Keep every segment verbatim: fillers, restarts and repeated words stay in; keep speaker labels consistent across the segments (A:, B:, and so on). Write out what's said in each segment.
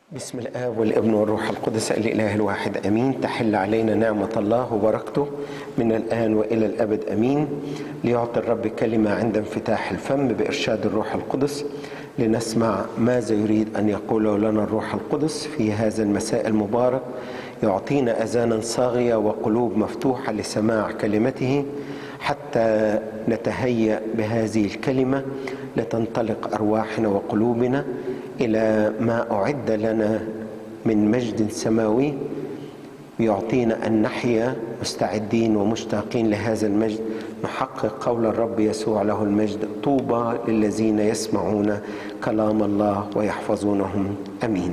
A: بسم الآب والابن والروح القدس الإله الواحد أمين. تحل علينا نعمة الله وبركته من الآن وإلى الأبد أمين. ليعطي الرب كلمة عند انفتاح الفم بإرشاد الروح القدس، لنسمع ماذا يريد أن يقوله لنا الروح القدس في هذا المساء المبارك. يعطينا أذانا صاغية وقلوب مفتوحة لسماع كلمته، حتى نتهيأ بهذه الكلمة لتنطلق أرواحنا وقلوبنا إلى ما أعد لنا من مجد سماوي، يعطينا أن نحيا مستعدين ومشتاقين لهذا المجد، نحقق قول الرب يسوع له المجد: طوبى للذين يسمعون كلام الله ويحفظونهم. أمين.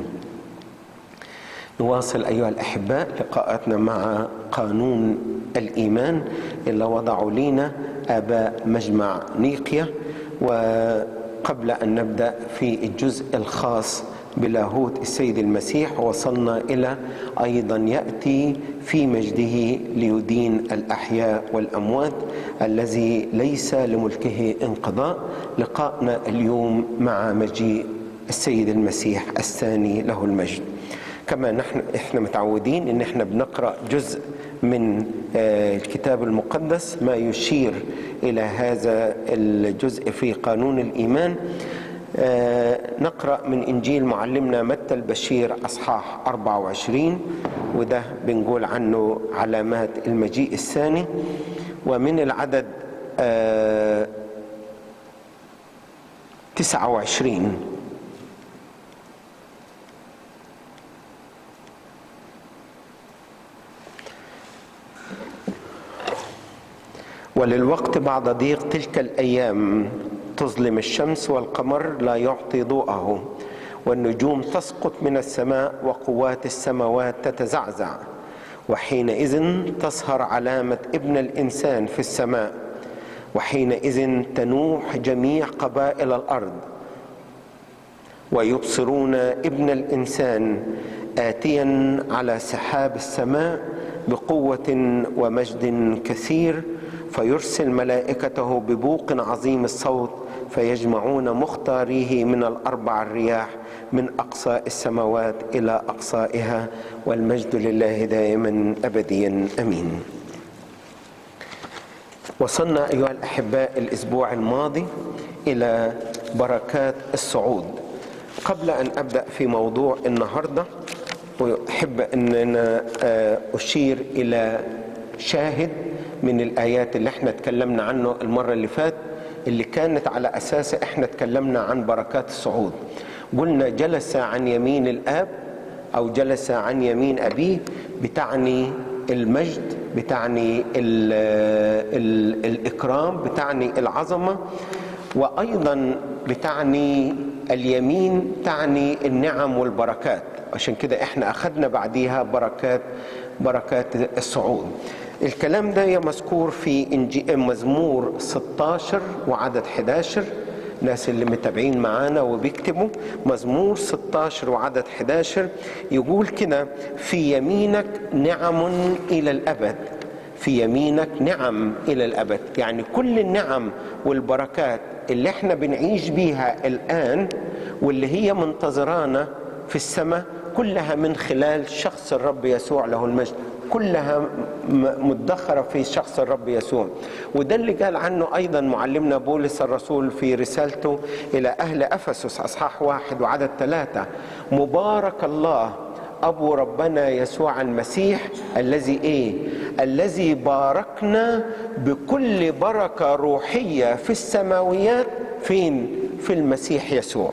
A: نواصل أيها الأحباء لقاءاتنا مع قانون الإيمان اللي وضعوا لنا آباء مجمع نيقيا. وقبل أن نبدأ في الجزء الخاص بلاهوت السيد المسيح، وصلنا إلى أيضا يأتي في مجده ليدين الأحياء والأموات الذي ليس لملكه انقضاء. لقاءنا اليوم مع مجيء السيد المسيح الثاني له المجد. كما نحن احنا متعودين ان احنا بنقرأ جزء من الكتاب المقدس ما يشير الى هذا الجزء في قانون الايمان. نقرأ من انجيل معلمنا متى البشير اصحاح أربعة وعشرين، وده بنقول عنه علامات المجيء الثاني، ومن العدد تسعة وعشرين: وللوقت بعد ضيق تلك الأيام تظلم الشمس والقمر لا يعطي ضوءه، والنجوم تسقط من السماء وقوات السماوات تتزعزع، وحينئذ تظهر علامة ابن الإنسان في السماء، وحينئذ تنوح جميع قبائل الأرض ويبصرون ابن الإنسان آتيا على سحاب السماء بقوة ومجد كثير، فيرسل ملائكته ببوق عظيم الصوت، فيجمعون مختاريه من الأربع الرياح من أقصى السماوات إلى أقصائها، والمجد لله دائما أبديا أمين. وصلنا أيها الأحباء الأسبوع الماضي إلى بركات الصعود. قبل أن أبدأ في موضوع النهاردة، وأحب أن أنا أشير إلى شاهد من الآيات اللي احنا اتكلمنا عنه المرة اللي فات، اللي كانت على أساس احنا اتكلمنا عن بركات الصعود. قلنا جلس عن يمين الآب أو جلس عن يمين أبيه، بتعني المجد، بتعني ال ال الإكرام، بتعني العظمة، وأيضا بتعني اليمين، تعني النعم والبركات. عشان كده احنا أخذنا بعديها بركات بركات الصعود. الكلام ده مذكور في مزمور ستة عشر وعدد أحد عشر. الناس اللي متابعين معانا وبيكتبوا مزمور ستة عشر وعدد أحد عشر يقول كده: في يمينك نعم إلى الأبد. في يمينك نعم إلى الأبد، يعني كل النعم والبركات اللي احنا بنعيش بيها الآن واللي هي منتظرانا في السماء، كلها من خلال شخص الرب يسوع له المجد، كلها مدخرة في شخص الرب يسوع. وده اللي قال عنه أيضا معلمنا بولس الرسول في رسالته إلى أهل أفسس أصحاح واحد وعدد ثلاثة: مبارك الله أبو ربنا يسوع المسيح الذي إيه؟ الذي باركنا بكل بركة روحية في السماويات. فين؟ في المسيح يسوع.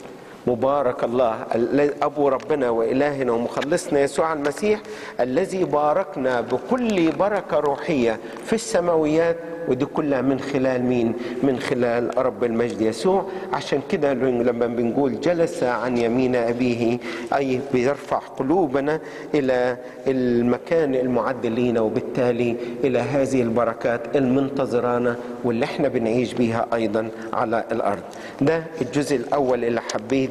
A: مبارك الله أبو ربنا وإلهنا ومخلصنا يسوع المسيح الذي باركنا بكل بركة روحية في السماويات، ودي كلها من خلال مين؟ من خلال رب المجد يسوع. عشان كده لما بنقول جلس عن يمين أبيه، أي بيرفع قلوبنا إلى المكان المعد لنا، وبالتالي إلى هذه البركات المنتظرانا واللي احنا بنعيش بيها أيضا على الأرض. ده الجزء الأول اللي حبيت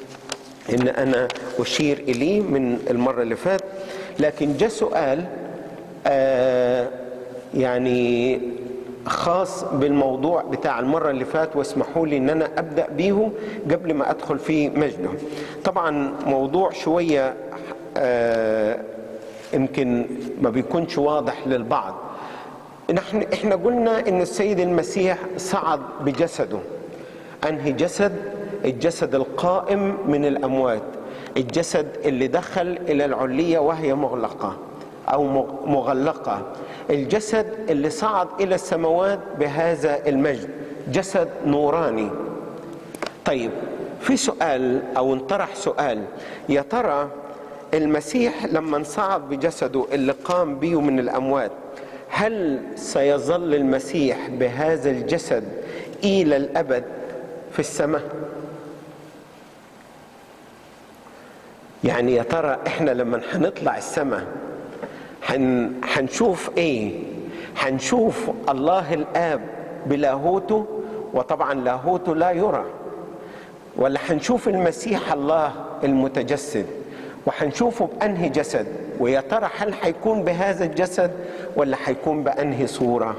A: إن أنا أشير إليه من المرة اللي فات. لكن جاء سؤال آه يعني خاص بالموضوع بتاع المرة اللي فات، واسمحوا لي ان انا ابدأ بيه قبل ما ادخل في مجده. طبعا موضوع شوية آه يمكن ما بيكونش واضح للبعض. نحن احنا قلنا ان السيد المسيح صعد بجسده. انهي جسد؟ الجسد القائم من الاموات، الجسد اللي دخل الى العلية وهي مغلقة او مغلقة، الجسد اللي صعد الى السماوات بهذا المجد، جسد نوراني. طيب في سؤال او انطرح سؤال، يا ترى المسيح لما صعد بجسده اللي قام به من الاموات، هل سيظل المسيح بهذا الجسد الى الابد في السماء؟ يعني يا ترى احنا لما هنطلع السماء هنشوف ايه؟ هنشوف الله الاب بلاهوته، وطبعا لاهوته لا يرى، ولا هنشوف المسيح الله المتجسد؟ وهنشوفه بأنهي جسد؟ ويا ترى هل هيكون بهذا الجسد ولا هيكون بأنهي صورة؟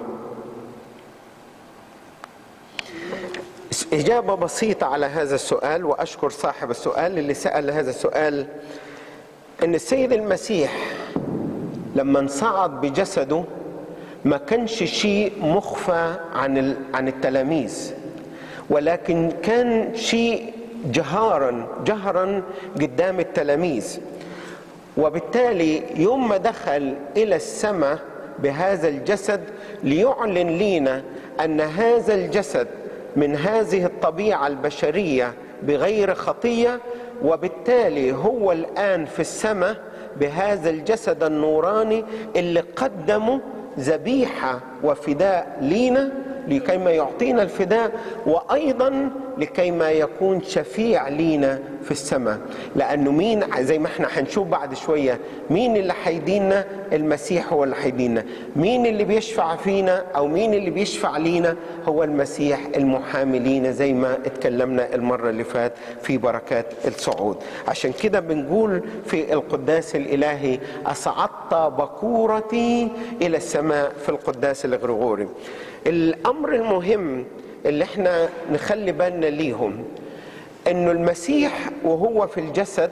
A: إجابة بسيطة على هذا السؤال، وأشكر صاحب السؤال اللي سأل هذا السؤال، إن السيد المسيح لما صعد بجسده ما كانش شيء مخفى عن عن التلاميذ، ولكن كان شيء جهارا جهرا قدام التلاميذ. وبالتالي يوم ما دخل إلى السماء بهذا الجسد ليعلن لنا أن هذا الجسد من هذه الطبيعة البشرية بغير خطية، وبالتالي هو الآن في السماء بهذا الجسد النوراني اللي قدمه ذبيحة وفداء لينا لكي ما يعطينا الفداء، وأيضا لكي ما يكون شفيع لينا في السماء. لأنه مين زي ما احنا هنشوف بعد شوية، مين اللي حيدينا؟ المسيح هو اللي حيدينا. مين اللي بيشفع فينا أو مين اللي بيشفع لينا؟ هو المسيح المحامي لينا، زي ما اتكلمنا المرة اللي فات في بركات الصعود. عشان كده بنقول في القداس الإلهي: أصعدت بكورتي إلى السماء في القداس الغرغوري. الأمر المهم اللي احنا نخلي بالنا ليهم انه المسيح وهو في الجسد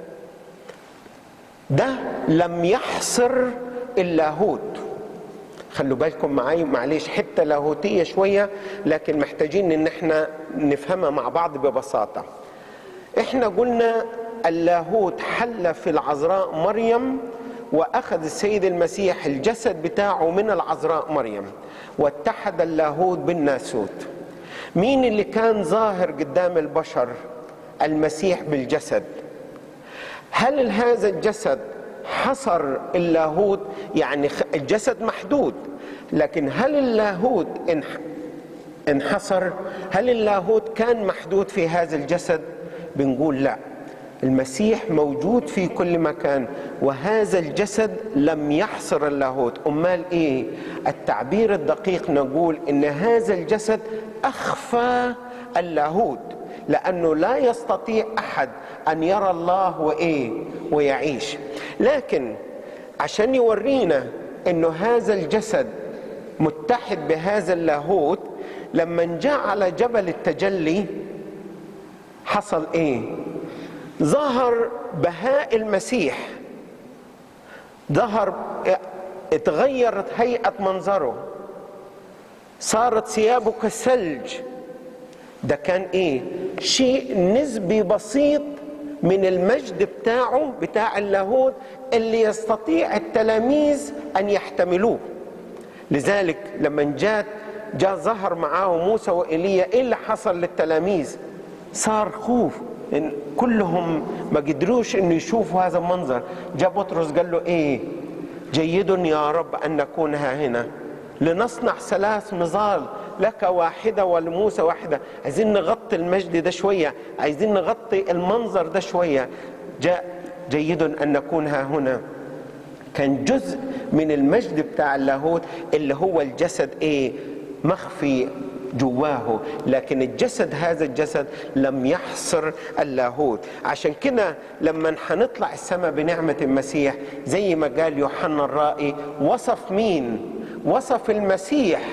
A: ده لم يحصر اللاهوت. خلوا بالكم معي، معليش حتة لاهوتية شوية لكن محتاجين ان احنا نفهمها مع بعض ببساطة. احنا قلنا اللاهوت حل في العذراء مريم، واخذ السيد المسيح الجسد بتاعه من العذراء مريم، واتحد اللاهوت بالناسوت. مين اللي كان ظاهر قدام البشر؟ المسيح بالجسد. هل هذا الجسد حصر اللاهوت؟ يعني الجسد محدود، لكن هل اللاهوت انحصر؟ هل اللاهوت كان محدود في هذا الجسد؟ بنقول لا، المسيح موجود في كل مكان، وهذا الجسد لم يحصر اللاهوت. أمال إيه؟ التعبير الدقيق نقول إن هذا الجسد أخفى اللاهوت، لأنه لا يستطيع أحد أن يرى الله وإيه ويعيش. لكن عشان يورينا إنه هذا الجسد متحد بهذا اللاهوت، لما جاء على جبل التجلي حصل إيه؟ ظهر بهاء المسيح، ظهر، اتغيرت هيئة منظره، صارت ثيابه كالثلج. ده كان ايه؟ شيء نسبي بسيط من المجد بتاعه بتاع اللاهوت اللي يستطيع التلاميذ ان يحتملوه. لذلك لما جاء جاء ظهر معاه موسى وإيليا، ايه اللي حصل للتلاميذ؟ صار خوف، إن كلهم ما قدروش انه يشوفوا هذا المنظر. جاء بطرس قال له ايه؟ جيد يا رب ان نكون ها هنا، لنصنع ثلاث مظال، لك واحدة ولموسى واحدة. عايزين نغطي المجد ده شوية، عايزين نغطي المنظر ده شوية. جاء جيد ان نكون ها هنا، كان جزء من المجد بتاع اللاهوت اللي هو الجسد ايه؟ مخفي جواه، لكن الجسد، هذا الجسد لم يحصر اللاهوت. عشان كده لما هنطلع السماء بنعمة المسيح، زي ما قال يوحنا الرائي، وصف مين؟ وصف المسيح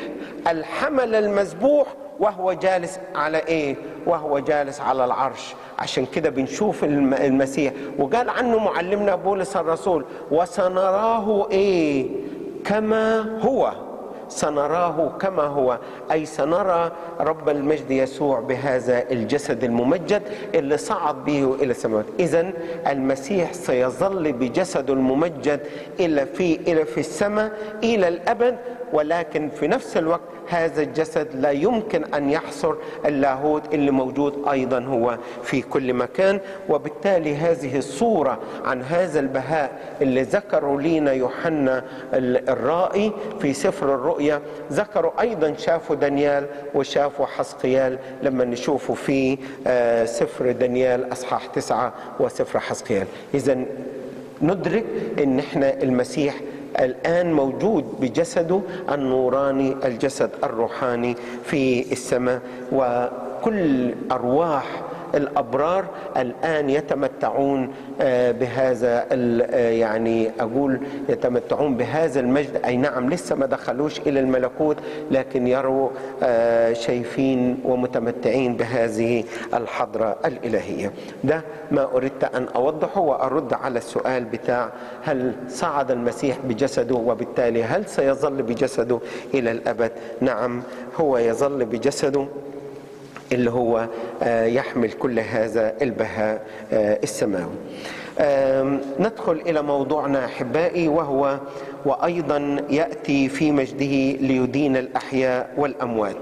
A: الحمل المذبوح وهو جالس على ايه؟ وهو جالس على العرش. عشان كده بنشوف المسيح، وقال عنه معلمنا بولس الرسول: وسنراه ايه؟ كما هو. سنراه كما هو، أي سنرى رب المجد يسوع بهذا الجسد الممجد اللي صعد به إلى السماوات. إذن المسيح سيظل بجسده الممجد إلى في إلى في السماء إلى الأبد، ولكن في نفس الوقت هذا الجسد لا يمكن أن يحصر اللاهوت اللي موجود أيضا هو في كل مكان. وبالتالي هذه الصورة عن هذا البهاء اللي ذكروا لنا يوحنا الرائي في سفر الرؤيا، ذكروا أيضا شافوا دانيال وشافوا حسقيال لما نشوفوا في سفر دانيال أصحاح تسعة وسفر حسقيال. إذن ندرك أن احنا المسيح الآن موجود بجسده النوراني، الجسد الروحاني في السماء، وكل أرواح الأبرار الآن يتمتعون بهذا، يعني أقول يتمتعون بهذا المجد. أي نعم لسه ما دخلوش إلى الملكوت، لكن يروا شايفين ومتمتعين بهذه الحضرة الإلهية. ده ما أردت أن أوضحه وأرد على السؤال بتاع هل صعد المسيح بجسده وبالتالي هل سيظل بجسده إلى الأبد؟ نعم، هو يظل بجسده اللي هو يحمل كل هذا البهاء السماوي. ندخل إلى موضوعنا أحبائي، وهو وأيضا يأتي في مجده ليدين الأحياء والأموات.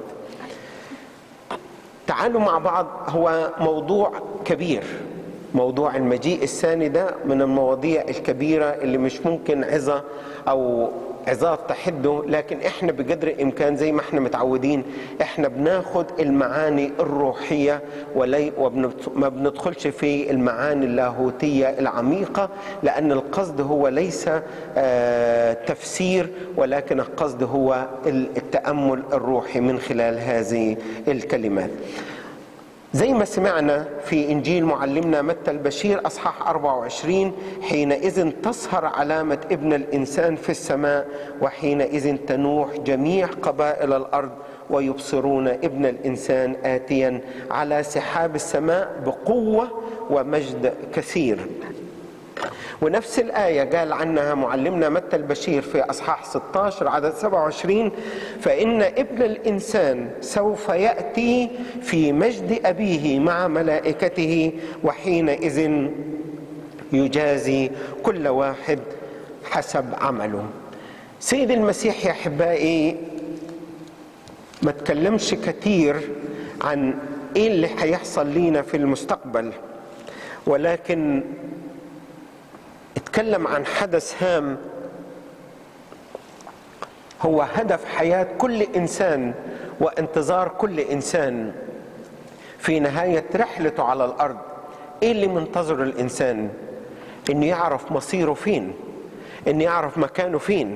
A: تعالوا مع بعض، هو موضوع كبير. موضوع المجيء الثاني ده من المواضيع الكبيرة اللي مش ممكن عظة أو عظات تحده، لكن احنا بقدر الامكان زي ما احنا متعودين احنا بناخد المعاني الروحية وما بندخلش في المعاني اللاهوتية العميقة، لان القصد هو ليس آه تفسير، ولكن القصد هو التأمل الروحي من خلال هذه الكلمات. زي ما سمعنا في إنجيل معلمنا متى البشير أصحاح أربعة وعشرين: حينئذ تسهر علامة ابن الإنسان في السماء، وحينئذ تنوح جميع قبائل الأرض، ويبصرون ابن الإنسان آتيا على سحاب السماء بقوة ومجد كثير. ونفس الآية قال عنها معلمنا متى البشير في أصحاح ستة عشر عدد سبعة وعشرين: فإن ابن الإنسان سوف يأتي في مجد أبيه مع ملائكته، وحينئذ يجازي كل واحد حسب عمله. سيد المسيح يا أحبائي ما تكلمش كتير عن إيه اللي هيحصل لينا في المستقبل، ولكن اتكلم عن حدث هام هو هدف حياة كل إنسان وانتظار كل إنسان في نهاية رحلته على الأرض. إيه اللي منتظر الإنسان؟ إنه يعرف مصيره فين، إنه يعرف مكانه فين.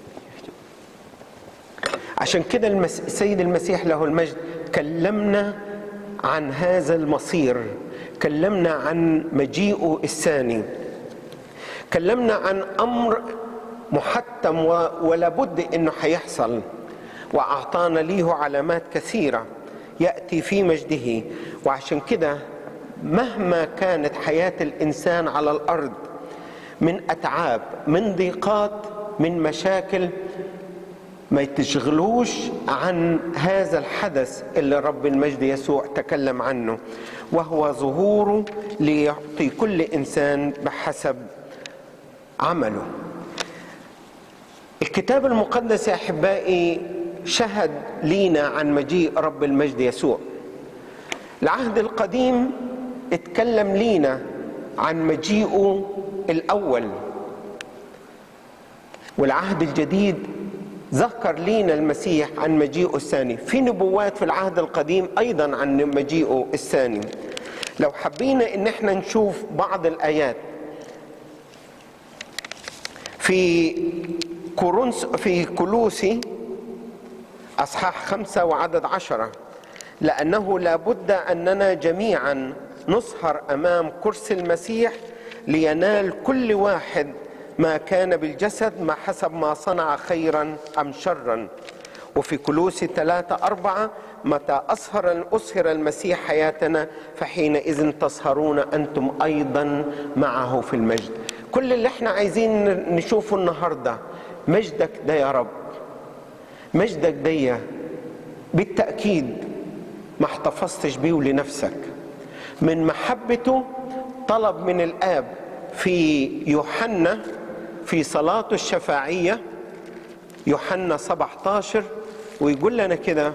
A: عشان كده السيد المسيح له المجد كلمنا عن هذا المصير، كلمنا عن مجيئه الثاني، كلمنا عن أمر محتم ولا بد إنه هيحصل، وأعطانا ليه علامات كثيرة يأتي في مجده. وعشان كده مهما كانت حياة الإنسان على الأرض من أتعاب، من ضيقات، من مشاكل، ما يتشغلوش عن هذا الحدث اللي رب المجد يسوع تكلم عنه، وهو ظهوره ليعطي كل إنسان بحسب عمله. الكتاب المقدس يا أحبائي شهد لينا عن مجيء رب المجد يسوع. العهد القديم اتكلم لينا عن مجيئه الأول، والعهد الجديد ذكر لينا المسيح عن مجيئه الثاني. في نبوات في العهد القديم أيضا عن مجيئه الثاني. لو حبينا إن احنا نشوف بعض الآيات في كورنث في كولوسي أصحاح خمسة وعدد عشرة: لأنه لا بد أننا جميعا نسهر أمام كرسي المسيح لينال كل واحد ما كان بالجسد ما حسب ما صنع خيرا أم شرا، وفي كولوسي ثلاثة أربعة متى أسهر أسهر المسيح حياتنا فحينئذ تسهرون أنتم أيضا معه في المجد. كل اللي احنا عايزين نشوفه النهاردة مجدك ده يا رب، مجدك ده بالتأكيد ما احتفظتش بيه لنفسك، من محبته طلب من الآب في يوحنا في صلاته الشفاعية يوحنا سبعة عشر، ويقول لنا كده: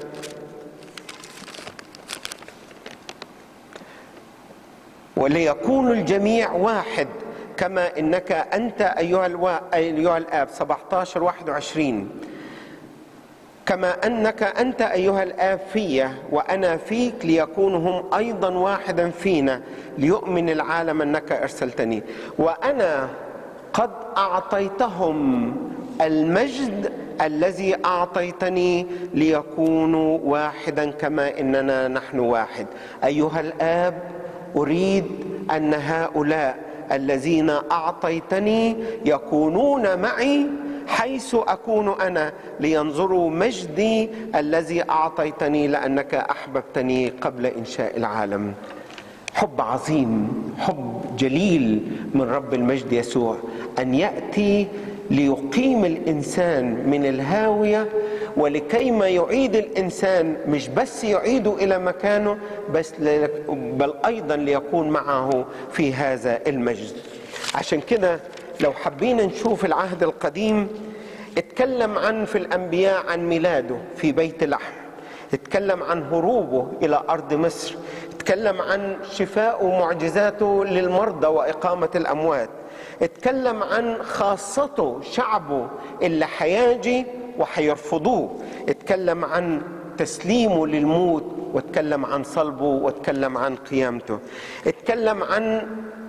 A: وليكون الجميع واحد كما إنك أنت أيها, الوا... أيها الآب. سبعة عشر واحد وعشرين: كما أنك أنت أيها الآب في وأنا فيك ليكونوا هم أيضا واحدا فينا ليؤمن العالم أنك أرسلتني، وأنا قد أعطيتهم المجد الذي أعطيتني ليكونوا واحدا كما إننا نحن واحد. أيها الآب، أريد أن هؤلاء الذين أعطيتني يكونون معي حيث أكون أنا لينظروا مجدي الذي أعطيتني لأنك أحببتني قبل إنشاء العالم. حب عظيم، حب جليل من رب المجد يسوع، أن يأتي ليقيم الإنسان من الهاوية، ولكيما يعيد الإنسان مش بس يعيده إلى مكانه بس بل أيضا ليكون معه في هذا المجد. عشان كده لو حبينا نشوف العهد القديم، اتكلم عن في الأنبياء عن ميلاده في بيت لحم، اتكلم عن هروبه إلى أرض مصر، اتكلم عن شفاء ومعجزاته للمرضى وإقامة الأموات، اتكلم عن خاصته شعبه اللي حياجي وحيرفضوه، اتكلم عن تسليمه للموت، واتكلم عن صلبه، واتكلم عن قيامته، اتكلم عن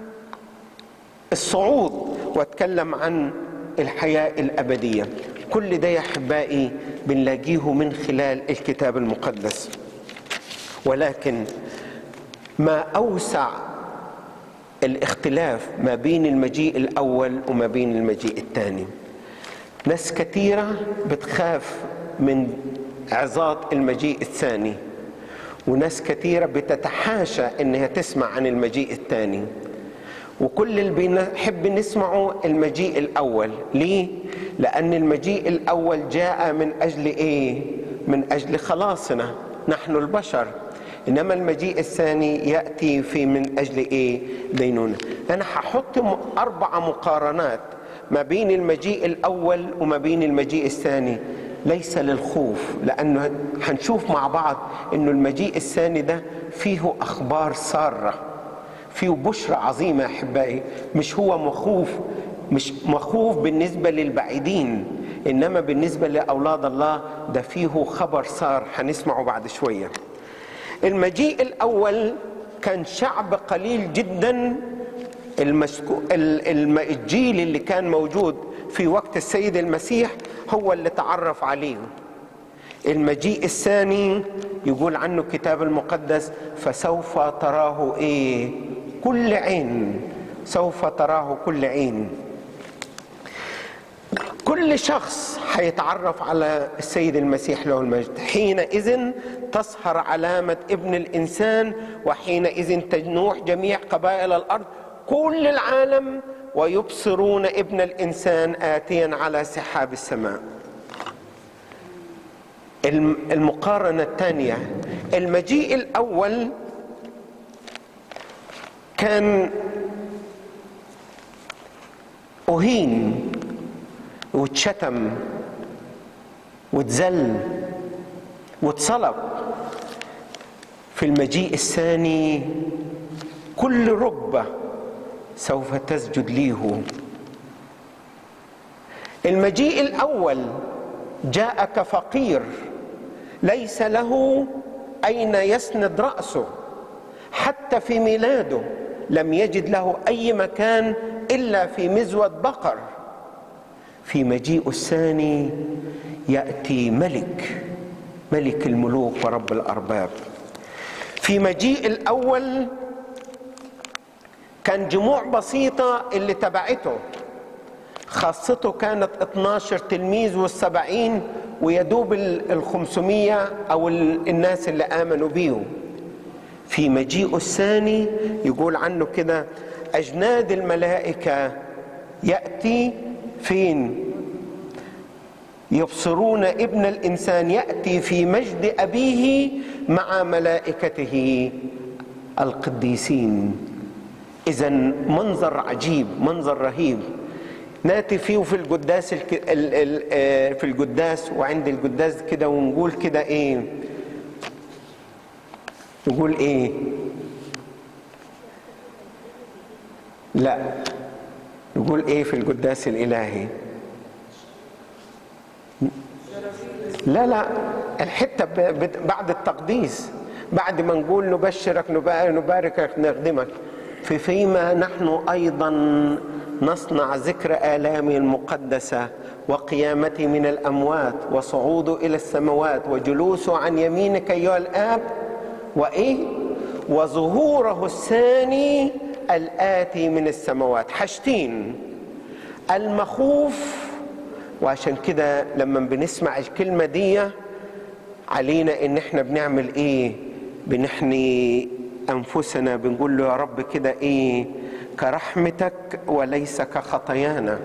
A: الصعود، واتكلم عن الحياة الأبدية. كل ده يا أحبائي بنلاقيه من خلال الكتاب المقدس. ولكن ما أوسع الاختلاف ما بين المجيء الأول وما بين المجيء الثاني. ناس كثيرة بتخاف من عظات المجيء الثاني، وناس كثيرة بتتحاشى إنها تسمع عن المجيء الثاني، وكل اللي بنحب نسمعه المجيء الأول. ليه؟ لأن المجيء الأول جاء من أجل إيه؟ من أجل خلاصنا نحن البشر، إنما المجيء الثاني يأتي في من أجل إيه؟ دينونة. أنا هحط أربع مقارنات ما بين المجيء الأول وما بين المجيء الثاني، ليس للخوف، لأنه هنشوف مع بعض إنه المجيء الثاني ده فيه أخبار سارة، فيه بشرى عظيمة. أحبائي، مش هو مخوف، مش مخوف بالنسبة للبعيدين، إنما بالنسبة لأولاد الله ده فيه خبر سار هنسمعه بعد شوية. المجيء الأول كان شعب قليل جدا، المسكو... الجيل اللي كان موجود في وقت السيد المسيح هو اللي تعرف عليه. المجيء الثاني يقول عنه الكتاب المقدس: فسوف تراه ايه؟ كل عين، سوف تراه كل عين. كل شخص هيتعرف على السيد المسيح له المجد. حينئذ تظهر علامة ابن الإنسان، وحينئذ تنوح جميع قبائل الأرض كل العالم ويبصرون ابن الإنسان آتيا على سحاب السماء. المقارنة الثانية، المجيء الأول كان أهين واتشتم واتذل واتصلب. في المجيء الثاني كل ركبة سوف تسجد ليه. المجيء الأول جاء كفقير ليس له أين يسند رأسه، حتى في ميلاده لم يجد له أي مكان إلا في مزود بقر. في مجيء الثاني يأتي ملك، ملك الملوك ورب الأرباب. في مجيء الأول كان جموع بسيطة اللي تبعته، خاصته كانت اثناشر تلميذ والسبعين ويدوب الخمسمية أو الناس اللي آمنوا بيه. في مجيئه الثاني يقول عنه كده: أجناد الملائكة يأتي فين؟ يبصرون ابن الإنسان يأتي في مجد أبيه مع ملائكته القديسين. إذن منظر عجيب، منظر رهيب ناتي فيه في القداس في القداس وعند القداس كده، ونقول كده ايه؟ نقول ايه؟ لا، نقول ايه في القداس الالهي؟ لا لا، الحته بعد التقديس، بعد ما نقول نبشرك نباركك نخدمك، في فيما نحن ايضا نصنع ذكر آلامه المقدسة وقيامته من الأموات وصعوده إلى السماوات وجلوسه عن يمينك أيها الآب، وإيه؟ وظهوره الثاني الآتي من السماوات. حاجتين: المخوف. وعشان كده لما بنسمع الكلمة دي علينا إن احنا بنعمل إيه؟ بنحني أنفسنا، بنقول له يا رب كده إيه؟ كرحمتك وليس كخطايانا.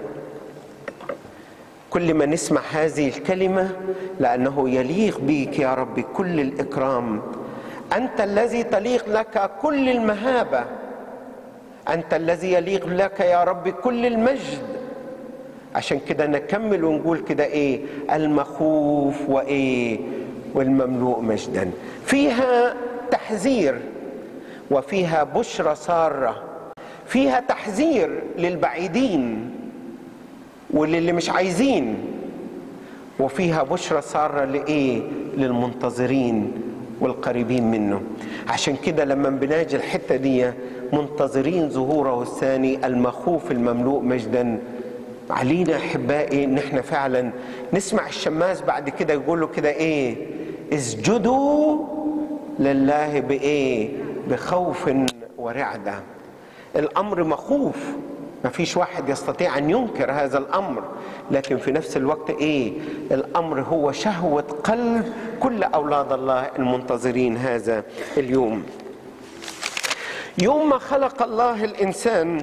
A: كل ما نسمع هذه الكلمة لأنه يليق بك يا رب كل الإكرام، أنت الذي تليق لك كل المهابة، أنت الذي يليق لك يا رب كل المجد. عشان كده نكمل ونقول كده إيه؟ المخوف وإيه؟ والمملوء مجدا. فيها تحذير وفيها بشرى سارة، فيها تحذير للبعيدين وللي مش عايزين، وفيها بشرى سارة لإيه؟ للمنتظرين والقريبين منه. عشان كده لما بناجي الحتة دي منتظرين ظهوره الثاني المخوف المملوء مجدا، علينا أحبائي إن احنا فعلا نسمع الشماس بعد كده يقول له كده إيه؟ اسجدوا لله بإيه؟ بخوف ورعدة. الأمر مخوف، ما فيش واحد يستطيع أن ينكر هذا الأمر، لكن في نفس الوقت إيه؟ الأمر هو شهوة قلب كل أولاد الله المنتظرين هذا اليوم. يوم ما خلق الله الإنسان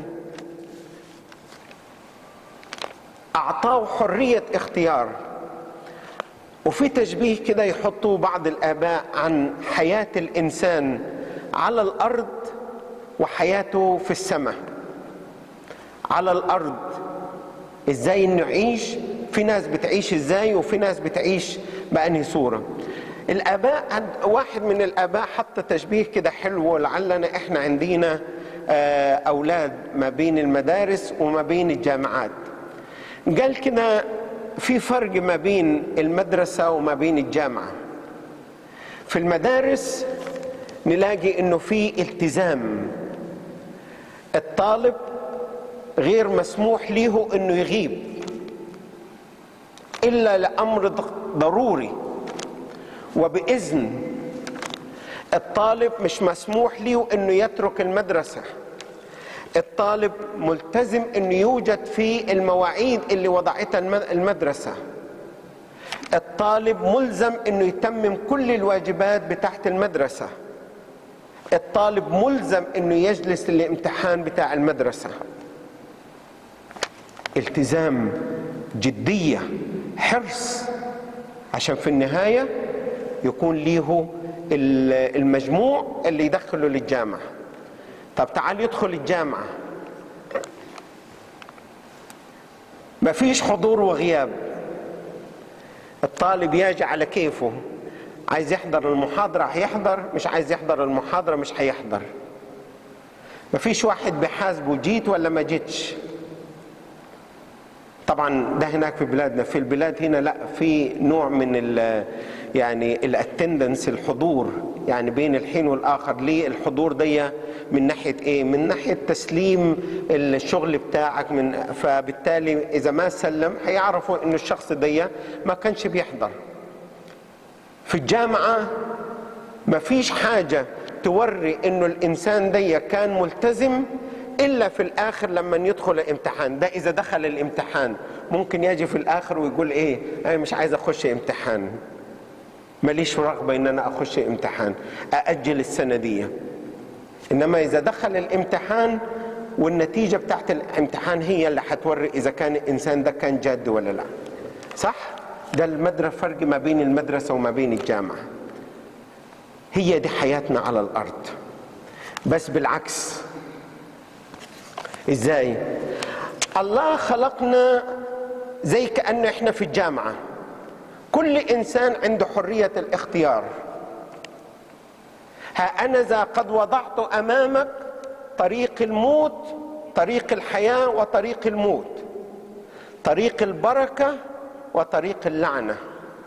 A: أعطاه حرية اختيار. وفي تشبيه كده يحطوه بعض الآباء عن حياة الإنسان على الأرض وحياته في السماء. على الأرض إزاي نعيش، في ناس بتعيش إزاي وفي ناس بتعيش بأنهي صورة. الآباء، واحد من الآباء حط تشبيه كده حلو، لعلنا إحنا عندنا أولاد ما بين المدارس وما بين الجامعات. قال كده في فرق ما بين المدرسة وما بين الجامعة. في المدارس نلاقي إنه في التزام، الطالب غير مسموح له إنه يغيب إلا لأمر ضروري وبإذن. الطالب مش مسموح له إنه يترك المدرسة. الطالب ملتزم إنه يوجد في المواعيد اللي وضعتها المدرسة. الطالب ملزم إنه يتمم كل الواجبات بتاعت المدرسة. الطالب ملزم إنه يجلس للامتحان بتاع المدرسة. التزام، جدية، حرص، عشان في النهاية يكون ليه المجموع اللي يدخله للجامعة. طب تعال يدخل الجامعة، ما فيش حضور وغياب. الطالب يجي على كيفه، عايز يحضر المحاضرة هيحضر، مش عايز يحضر المحاضرة مش هيحضر. ما فيش واحد بيحاسبه جيت ولا ما جيتش. طبعا ده هناك في بلادنا. في البلاد هنا لا، في نوع من ال يعني الاتندنس، الحضور، يعني بين الحين والآخر. ليه الحضور دي؟ من ناحية ايه؟ من ناحية تسليم الشغل بتاعك. من فبالتالي إذا ما سلم هيعرفوا إنه الشخص دي ما كانش بيحضر. في الجامعة ما فيش حاجة توري إنه الإنسان دي كان ملتزم إلا في الآخر لما يدخل الامتحان. ده إذا دخل الامتحان ممكن يجي في الآخر ويقول إيه، أنا مش عايز أخش امتحان، ماليش رغبة إن أنا أخش امتحان، أأجل السنة دي. إنما إذا دخل الامتحان والنتيجة بتاعت الامتحان هي اللي هتوري إذا كان الإنسان ده كان جاد ولا لا. صح؟ ده المدرسة، فرق ما بين المدرسة وما بين الجامعة. هي دي حياتنا على الأرض. بس بالعكس. إزاي؟ الله خلقنا زي كأنه إحنا في الجامعة، كل إنسان عنده حرية الاختيار. ها أنا ذا قد وضعت أمامك طريق الموت، طريق الحياة وطريق الموت، طريق البركة وطريق اللعنة،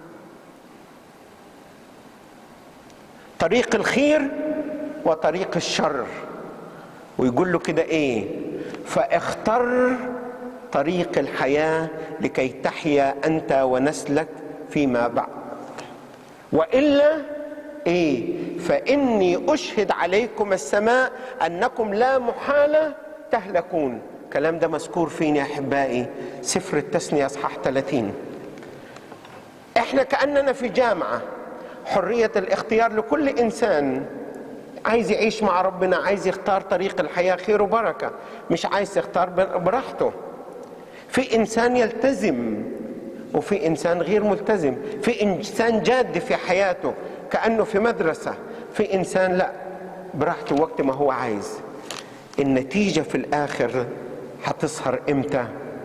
A: طريق الخير وطريق الشر. ويقول له كده ايه، فاختر طريق الحياة لكي تحيا أنت ونسلك فيما بعد، وإلا ايه، فإني أشهد عليكم السماء أنكم لا محالة تهلكون. الكلام ده مذكور فين يا أحبائي؟ سفر التثنية اصحاح ثلاثين. احنا كأننا في جامعة، حرية الاختيار لكل إنسان عايز يعيش مع ربنا، عايز يختار طريق الحياة خير وبركة، مش عايز يختار براحته. في إنسان يلتزم وفي إنسان غير ملتزم، في إنسان جاد في حياته كأنه في مدرسة، في إنسان لا براحته وقت ما هو عايز. النتيجة في الآخر هتظهر إمتى؟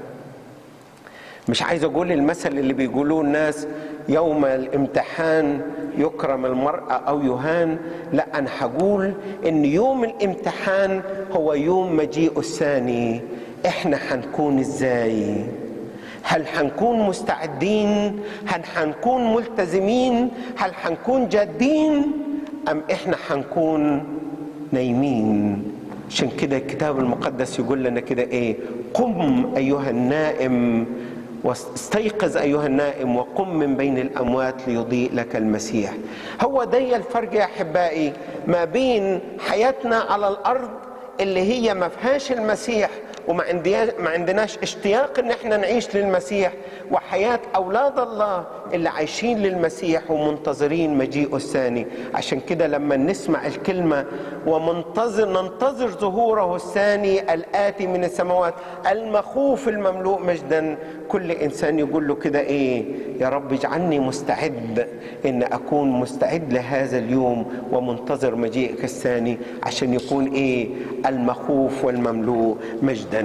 A: مش عايز أقول المثل اللي بيقولوه الناس يوم الامتحان يكرم المرأة أو يهان، لا، أنا هقول إن يوم الامتحان هو يوم مجيء الثاني. إحنا هنكون إزاي؟ هل هنكون مستعدين؟ هل هنكون ملتزمين؟ هل هنكون جادين؟ أم إحنا هنكون نايمين؟ عشان كده الكتاب المقدس يقول لنا كده إيه، قم أيها النائم واستيقظ أيها النائم وقم من بين الأموات ليضيء لك المسيح. هو ده الفرق يا أحبائي ما بين حياتنا على الأرض اللي هي ما فيهاش المسيح وما ما عندناش اشتياق ان احنا نعيش للمسيح، وحياة اولاد الله اللي عايشين للمسيح ومنتظرين مجيئه الثاني. عشان كده لما نسمع الكلمة ومنتظر ننتظر ظهوره الثاني الآتي من السماوات المخوف المملوء مجدا، كل انسان يقول له كده ايه، يا رب اجعلني مستعد ان اكون مستعد لهذا اليوم ومنتظر مجيئك الثاني، عشان يكون ايه، المخوف والمملوء مجدا.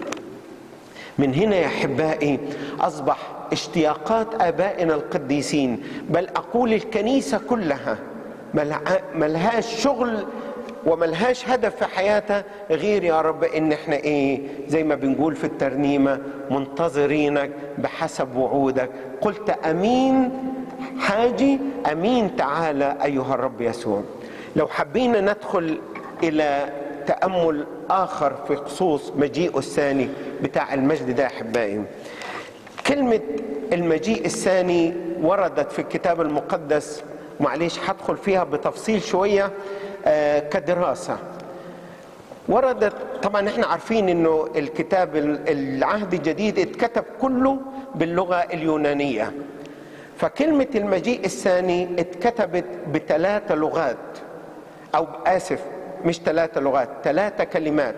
A: من هنا يا أحبائي أصبح اشتياقات آبائنا القديسين، بل أقول الكنيسة كلها ملهاش شغل وملهاش هدف في حياتها غير يا رب إن احنا إيه، زي ما بنقول في الترنيمة، منتظرينك بحسب وعودك، قلت أمين حاجي أمين تعالى أيها الرب يسوع. لو حبينا ندخل إلى تأمل آخر في خصوص مجيء الثاني بتاع المجد ده أحبائي، كلمة المجيء الثاني وردت في الكتاب المقدس، معليش هدخل فيها بتفصيل شوية آه كدراسة. وردت، طبعا احنا عارفين انه الكتاب العهد الجديد اتكتب كله باللغة اليونانية، فكلمة المجيء الثاني اتكتبت بثلاثة لغات، أو آسف مش ثلاثة لغات، ثلاثة كلمات.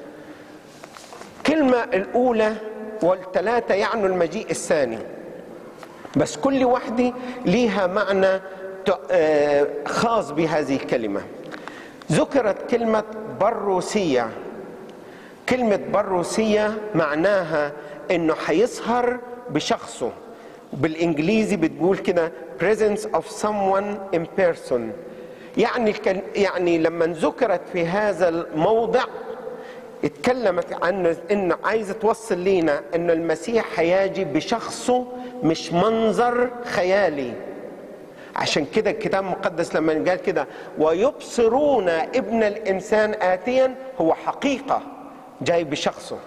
A: كلمة الأولى والثلاثة يعني المجيء الثاني، بس كل واحدة ليها معنى خاص بهذه الكلمة. ذكرت كلمة بروسية. كلمة بروسية معناها إنه هيظهر بشخصه، بالإنجليزي بتقول كده presence of someone in person. يعني يعني لما ذكرت في هذا الموضع اتكلمت عن انه عايزه توصل لنا ان المسيح هيجي بشخصه مش منظر خيالي. عشان كده الكتاب المقدس لما قال كده ويبصرون ابن الانسان آتيا، هو حقيقه جاي بشخصه.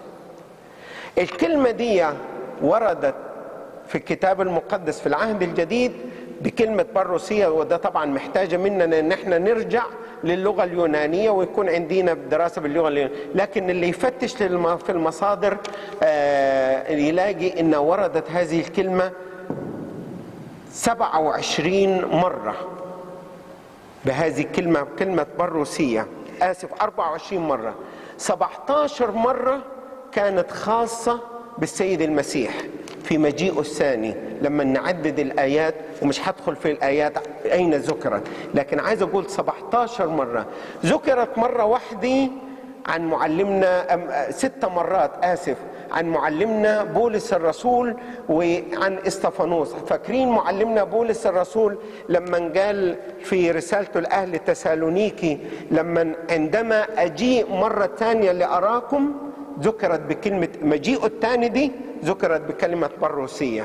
A: الكلمه دي وردت في الكتاب المقدس في العهد الجديد بكلمة بروسية، وده طبعا محتاجة مننا ان احنا نرجع للغة اليونانية ويكون عندنا دراسة باللغة اليونانية، لكن اللي يفتش في المصادر آه يلاقي ان وردت هذه الكلمة سبعة وعشرين مرة بهذه الكلمة، كلمة بروسية، آسف أربعة وعشرين مرة. سبعة عشر مرة كانت خاصة بالسيد المسيح في مجيئه الثاني لما نعدد الآيات، ومش هدخل في الآيات أين ذكرت، لكن عايز أقول سبعة عشر مرة. ذكرت مرة واحدة عن معلمنا، ست مرات آسف عن معلمنا بولس الرسول وعن استفانوس. فاكرين معلمنا بولس الرسول لما قال في رسالته لأهل تسالونيكي لما عندما أجيء مرة ثانية لأراكم، ذكرت بكلمة مجيئه الثاني دي ذكرت بكلمة بروسية.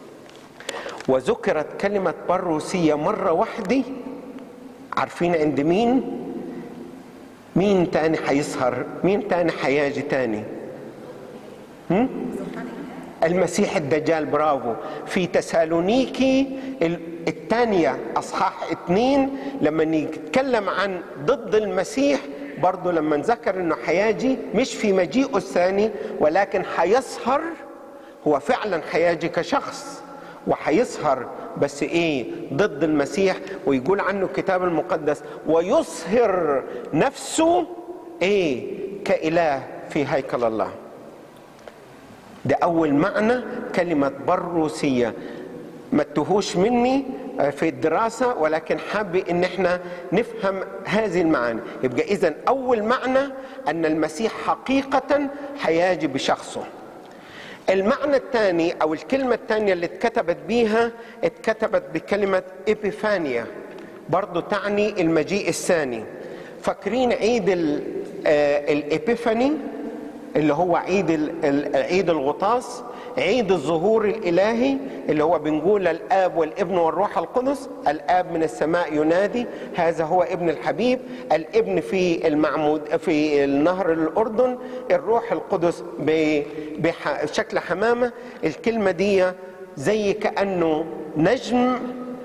A: وذكرت كلمة بروسية مرة واحدة، عارفين عند مين؟ مين تاني حيظهر؟ مين تاني حياجي تاني؟ هم؟ المسيح الدجال، برافو. في تسالونيكي الثانية أصحاح اثنين لما نتكلم عن ضد المسيح، برضو لما نذكر انه حياجي مش في مجيئه الثاني ولكن حيظهر، هو فعلا حياجي كشخص وحيظهر، بس ايه؟ ضد المسيح. ويقول عنه الكتاب المقدس ويظهر نفسه ايه؟ كإله في هيكل الله. ده اول معنى كلمة بروسية، ما تهوش مني في الدراسة، ولكن حابب ان احنا نفهم هذه المعاني. يبقى اذا اول معنى ان المسيح حقيقة حياجي بشخصه. المعنى الثاني او الكلمة الثانية اللي اتكتبت بيها، اتكتبت بكلمة إبيفانيا، برضو تعني المجيء الثاني. فاكرين عيد الإبيفاني اللي هو عيد عيد الغطاس، عيد الظهور الإلهي اللي هو بنقول الآب والابن والروح القدس. الآب من السماء ينادي هذا هو ابن الحبيب، الابن في المعمود في النهر الأردن، الروح القدس بشكل حمامة. الكلمة دي زي كأنه نجم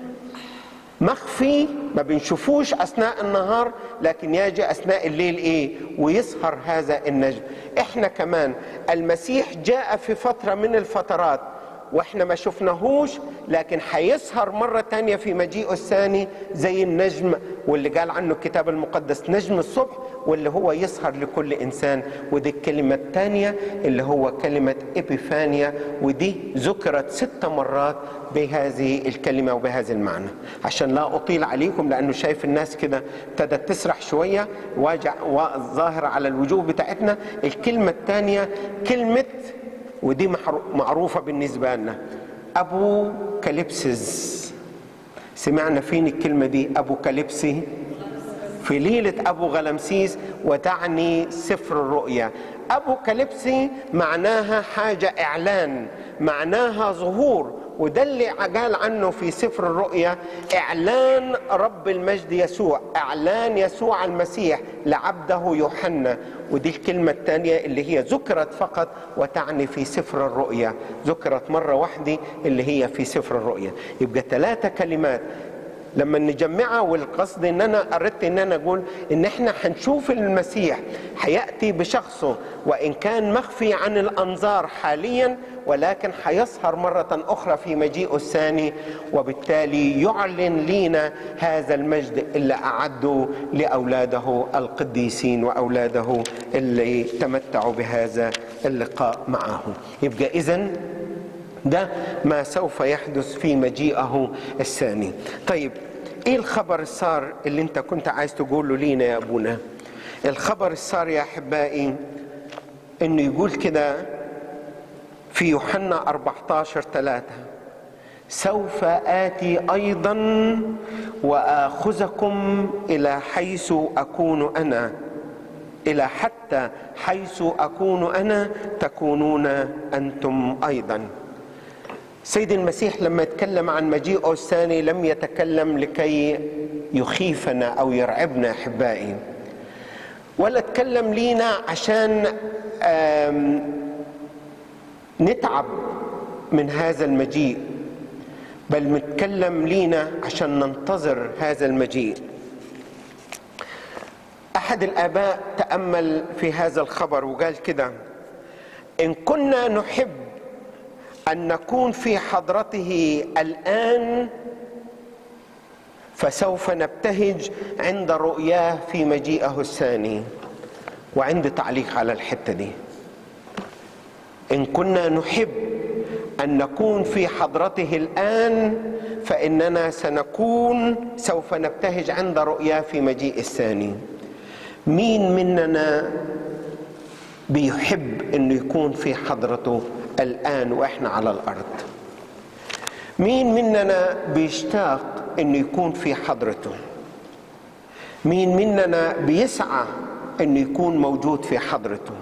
A: مخفي ما بنشوفوش أثناء النهار، لكن يجي أثناء الليل إيه؟ ويظهر هذا النجم. إحنا كمان المسيح جاء في فترة من الفترات وإحنا ما شفناهوش، لكن حيظهر مرة تانية في مجيئه الثاني زي النجم، واللي قال عنه الكتاب المقدس نجم الصبح، واللي هو يظهر لكل إنسان. ودي الكلمة الثانية اللي هو كلمة إبيفانيا، ودي ذكرت ست مرات بهذه الكلمة وبهذا المعنى. عشان لا أطيل عليكم لأنه شايف الناس كده ابتدت تسرح شوية، واجع ظاهر على الوجوه بتاعتنا. الكلمة الثانية كلمة، ودي معروفة بالنسبة لنا، أبو كاليبسز. سمعنا فين الكلمة دي؟ أبو كاليبسي في ليلة أبو غلمسيس، وتعني سفر الرؤيا. أبو كاليبسي معناها حاجة إعلان، معناها ظهور، وده اللي قال عنه في سفر الرؤيا إعلان رب المجد يسوع، إعلان يسوع المسيح لعبده يوحنا. ودي الكلمة الثانية اللي هي ذكرت فقط وتعني في سفر الرؤيا، ذكرت مرة واحدة اللي هي في سفر الرؤيا. يبقى ثلاثة كلمات لما نجمعها، والقصد ان انا اردت ان انا اقول ان احنا هنشوف المسيح حياتي بشخصه، وان كان مخفي عن الانظار حاليا، ولكن حيظهر مرة اخرى في مجيئه الثاني، وبالتالي يعلن لينا هذا المجد اللي اعده لاولاده القديسين واولاده اللي تمتعوا بهذا اللقاء معه. يبقى اذن ده ما سوف يحدث في مجيئه الثاني. طيب ايه الخبر السار اللي انت كنت عايز تقوله لينا يا ابونا؟ الخبر السار يا احبائي انه يقول كده في يوحنا أربعة عشر ثلاثة: سوف آتي أيضا وآخذكم إلى حيث أكون أنا، إلى حتى حيث أكون أنا تكونون أنتم أيضا. سيد المسيح لما يتكلم عن مجيئه الثاني لم يتكلم لكي يخيفنا أو يرعبنا أحبائي، ولا تكلم لينا عشان نتعب من هذا المجيء، بل متكلم لينا عشان ننتظر هذا المجيء. أحد الآباء تأمل في هذا الخبر وقال كده: إن كنا نحب أن نكون في حضرته الآن فسوف نبتهج عند رؤياه في مجيئه الثاني. وعندي تعليق على الحتة دي. إن كنا نحب أن نكون في حضرته الآن فإننا سنكون سوف نبتهج عند رؤياه في مجيء الثاني. مين مننا بيحب أنه يكون في حضرته الآن وإحنا على الأرض؟ مين مننا بيشتاق أنه يكون في حضرته؟ مين مننا بيسعى أنه يكون موجود في حضرته؟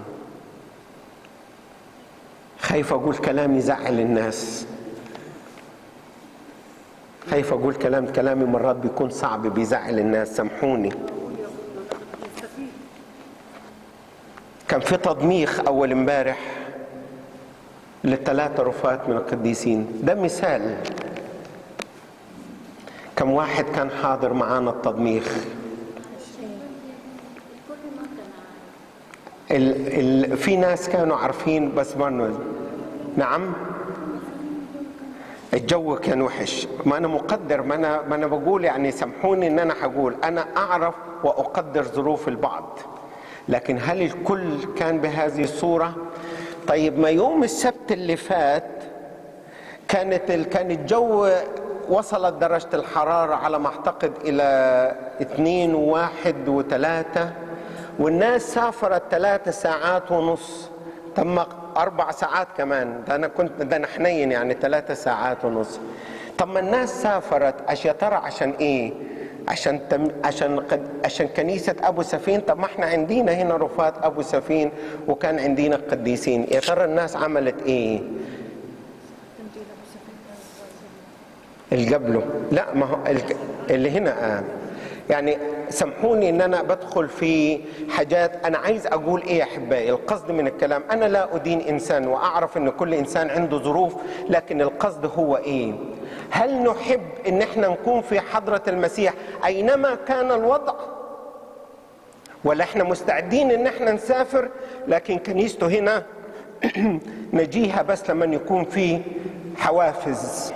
A: خايف أقول كلام يزعل الناس، خايف أقول كلام كلامي مرات بيكون صعب بيزعل الناس، سامحوني. كان في تضميخ أول امبارح للثلاثة رفات من القديسين. ده مثال. كم واحد كان حاضر معانا التضميخ؟ ال ال في ناس كانوا عارفين بس برنو. نعم، الجو كان وحش. ما أنا مقدر، ما أنا ما أنا بقول يعني سامحوني إن أنا هقول أنا أعرف وأقدر ظروف البعض، لكن هل الكل كان بهذه الصورة؟ طيب ما يوم السبت اللي فات كانت كان الجو وصلت درجة الحرارة على ما أعتقد إلى اثنين وواحد وثلاثة، والناس سافرت ثلاثة ساعات ونص، تم أربع ساعات كمان. ده أنا كنت ده أنا حنين يعني ثلاثة ساعات ونص. طب ما الناس سافرت يا ترى عشان إيه؟ عشان تم عشان قد عشان كنيسة أبو سفين. طب ما احنا عندنا هنا رفات أبو سفين وكان عندنا قديسين، يا ترى الناس عملت إيه؟ اللي قبله لا، ما هو اللي هنا آه. يعني سامحوني ان انا بدخل في حاجات. انا عايز اقول ايه يا احبائي؟ القصد من الكلام، انا لا ادين انسان واعرف ان كل انسان عنده ظروف، لكن القصد هو ايه؟ هل نحب ان احنا نكون في حضرة المسيح اينما كان الوضع، ولا احنا مستعدين ان احنا نسافر لكن كنيسته هنا نجيها بس لما يكون في حوافز؟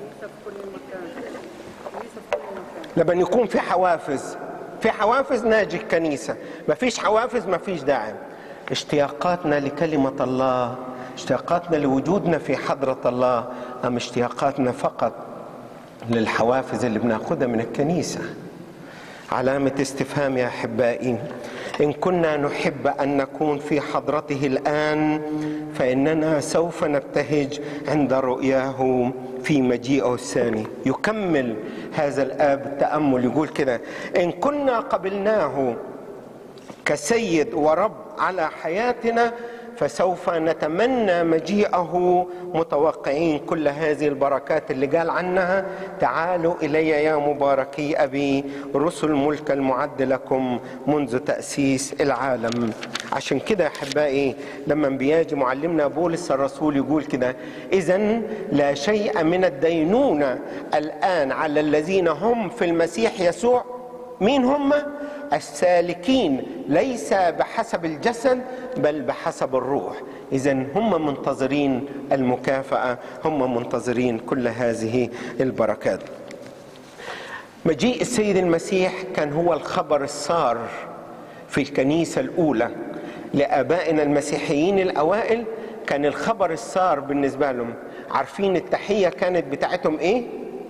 A: لما يكون في حوافز، في حوافز ناجي الكنيسة، ما فيش حوافز ما فيش داعي. اشتياقاتنا لكلمة الله، اشتياقاتنا لوجودنا في حضرة الله، أم اشتياقاتنا فقط للحوافز اللي بناخدها من الكنيسة؟ علامة استفهام يا أحبائي. إن كنا نحب أن نكون في حضرته الآن فإننا سوف نبتهج عند رؤياه في مجيئه الثاني. يكمل هذا الآب التأمل يقول كده: إن كنا قبلناه كسيد ورب على حياتنا فسوف نتمنى مجيئه متوقعين كل هذه البركات اللي قال عنها: تعالوا إلي يا مباركي أبي رسل ملك المعد لكم منذ تأسيس العالم. عشان كده يا أحبائي لما بيجي معلمنا بولس الرسول يقول كده: إذن لا شيء من الدينونة الآن على الذين هم في المسيح يسوع. مين هم؟ السالكين ليس بحسب الجسد بل بحسب الروح. إذن هم منتظرين المكافأة، هم منتظرين كل هذه البركات. مجيء السيد المسيح كان هو الخبر السار في الكنيسة الأولى لآبائنا المسيحيين الأوائل. كان الخبر السار بالنسبة لهم. عارفين التحية كانت بتاعتهم إيه؟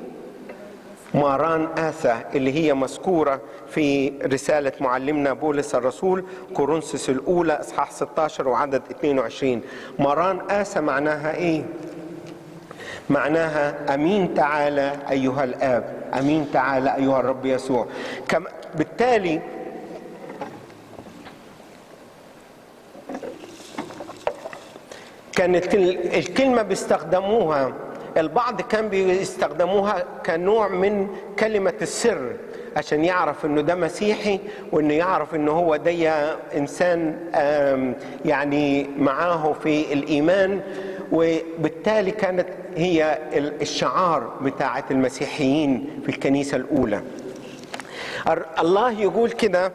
A: ماران آثا، اللي هي مذكورة في رسالة معلمنا بولس الرسول كورنثوس الأولى إصحاح ستة عشر وعدد اثنين وعشرين. ماران آثا معناها إيه؟ معناها أمين تعالى أيها الآب، أمين تعالى أيها الرب يسوع. بالتالي كانت الكلمة بيستخدموها، البعض كان بيستخدموها كنوع من كلمة السر عشان يعرف انه ده مسيحي، وانه يعرف انه هو ده انسان يعني معاه في الايمان، وبالتالي كانت هي الشعار بتاعة المسيحيين في الكنيسة الأولى. الله يقول كده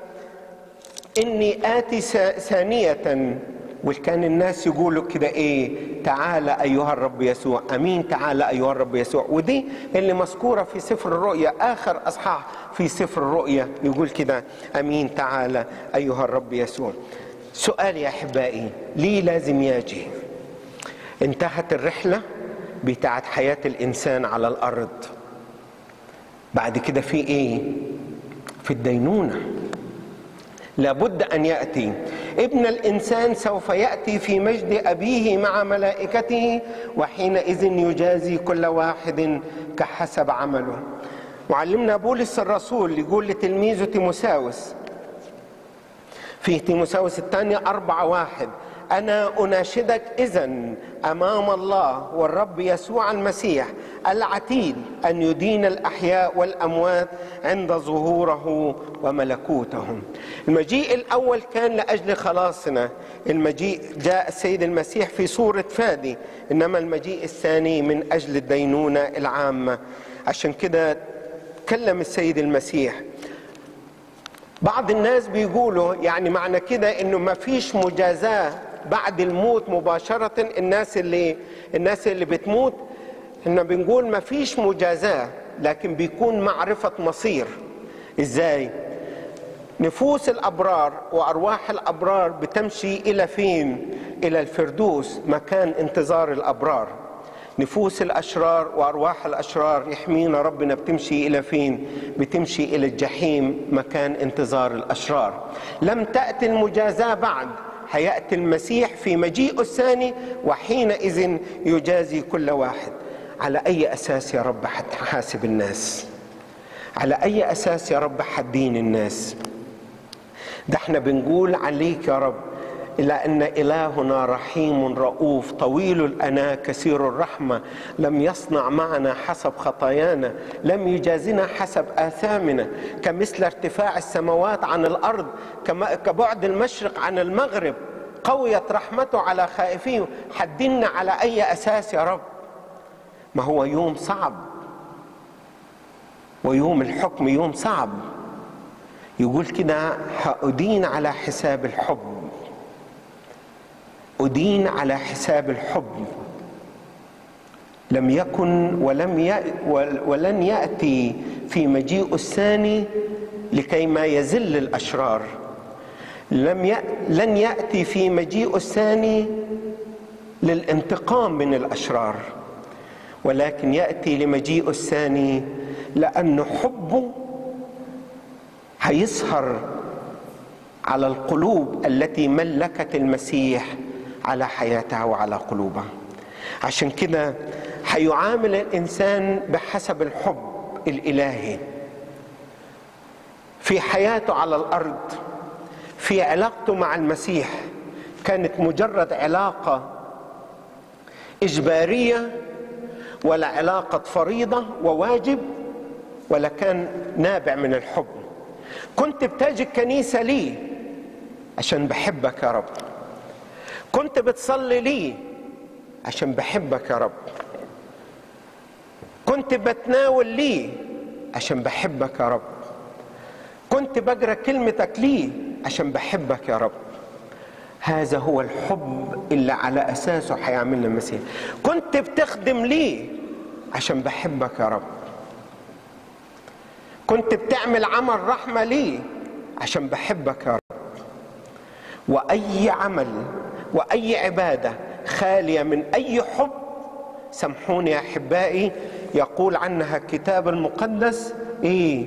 A: إني آتي ثانية، وكان الناس يقولوا كده إيه؟ تعالى أيها الرب يسوع. أمين، تعالى أيها الرب يسوع. ودي اللي مذكورة في سفر الرؤيا، آخر أصحاح في سفر الرؤيا يقول كده أمين تعالى أيها الرب يسوع. سؤال يا أحبائي، ليه لازم يجي؟ انتهت الرحلة بتاعت حياة الإنسان على الأرض. بعد كده في إيه؟ في الدينونة لابد أن يأتي. ابن الإنسان سوف يأتي في مجد أبيه مع ملائكته، وحينئذ يجازي كل واحد كحسب عمله. معلمنا بولس الرسول يقول لتلميذه تيموثاوس في تيموثاوس الثانية أربعة واحد: أنا أناشدك إذن أمام الله والرب يسوع المسيح العتيد أن يدين الأحياء والأموات عند ظهوره وملكوته. المجيء الأول كان لأجل خلاصنا، المجيء جاء السيد المسيح في صورة فادي، إنما المجيء الثاني من أجل الدينونة العامة. عشان كده تكلم السيد المسيح. بعض الناس بيقولوا يعني معنى كده إنه ما فيش مجازاة بعد الموت مباشرة. الناس اللي الناس اللي بتموت إحنا بنقول ما فيش مجازاة، لكن بيكون معرفة مصير. إزاي؟ نفوس الأبرار وأرواح الأبرار بتمشي إلى فين؟ إلى الفردوس، مكان انتظار الأبرار. نفوس الأشرار وأرواح الأشرار يحمينا ربنا بتمشي إلى فين؟ بتمشي إلى الجحيم، مكان انتظار الأشرار. لم تأتي المجازاة بعد، هيأتي المسيح في مجيئه الثاني، وحينئذ يجازي كل واحد. على أي أساس يا رب حتحاسب الناس؟ على أي أساس يا رب حدين الناس؟ ده احنا بنقول عليك يا رب إلا أن إلهنا رحيم رؤوف طويل الأناة كثير الرحمة، لم يصنع معنا حسب خطايانا، لم يجازنا حسب آثامنا، كمثل ارتفاع السماوات عن الأرض، كبعد المشرق عن المغرب، قويت رحمته على خائفين. حدنا على أي أساس يا رب؟ ما هو يوم صعب، ويوم الحكم يوم صعب. يقول كده هأدين على حساب الحب، أدين على حساب الحب. لم يكن ولم يأ ولن يأتي في مجيء الثاني لكي ما يذل الأشرار. لم ي... لن يأتي في مجيء الثاني للانتقام من الأشرار، ولكن يأتي لمجيء الثاني لأن حبه هيسهر على القلوب التي ملكت المسيح على حياتها وعلى قلوبها. عشان كده هيعامل الإنسان بحسب الحب الإلهي في حياته على الأرض. في علاقته مع المسيح كانت مجرد علاقة إجبارية، ولا علاقة فريضة وواجب، ولا كان نابع من الحب. كنت بتاجي الكنيسة ليه؟ عشان بحبك يا رب. كنت بتصلي ليه؟ عشان بحبك يا رب. كنت بتناول ليه؟ عشان بحبك يا رب. كنت بقرأ كلمتك ليه؟ عشان بحبك يا رب. هذا هو الحب اللي على أساسه هيعملنا المسيح. كنت بتخدم ليه؟ عشان بحبك يا رب. كنت بتعمل عمل رحمة ليه؟ عشان بحبك يا رب. وأي عمل وأي عبادة خالية من أي حب، سامحوني يا أحبائي، يقول عنها الكتاب المقدس إيه؟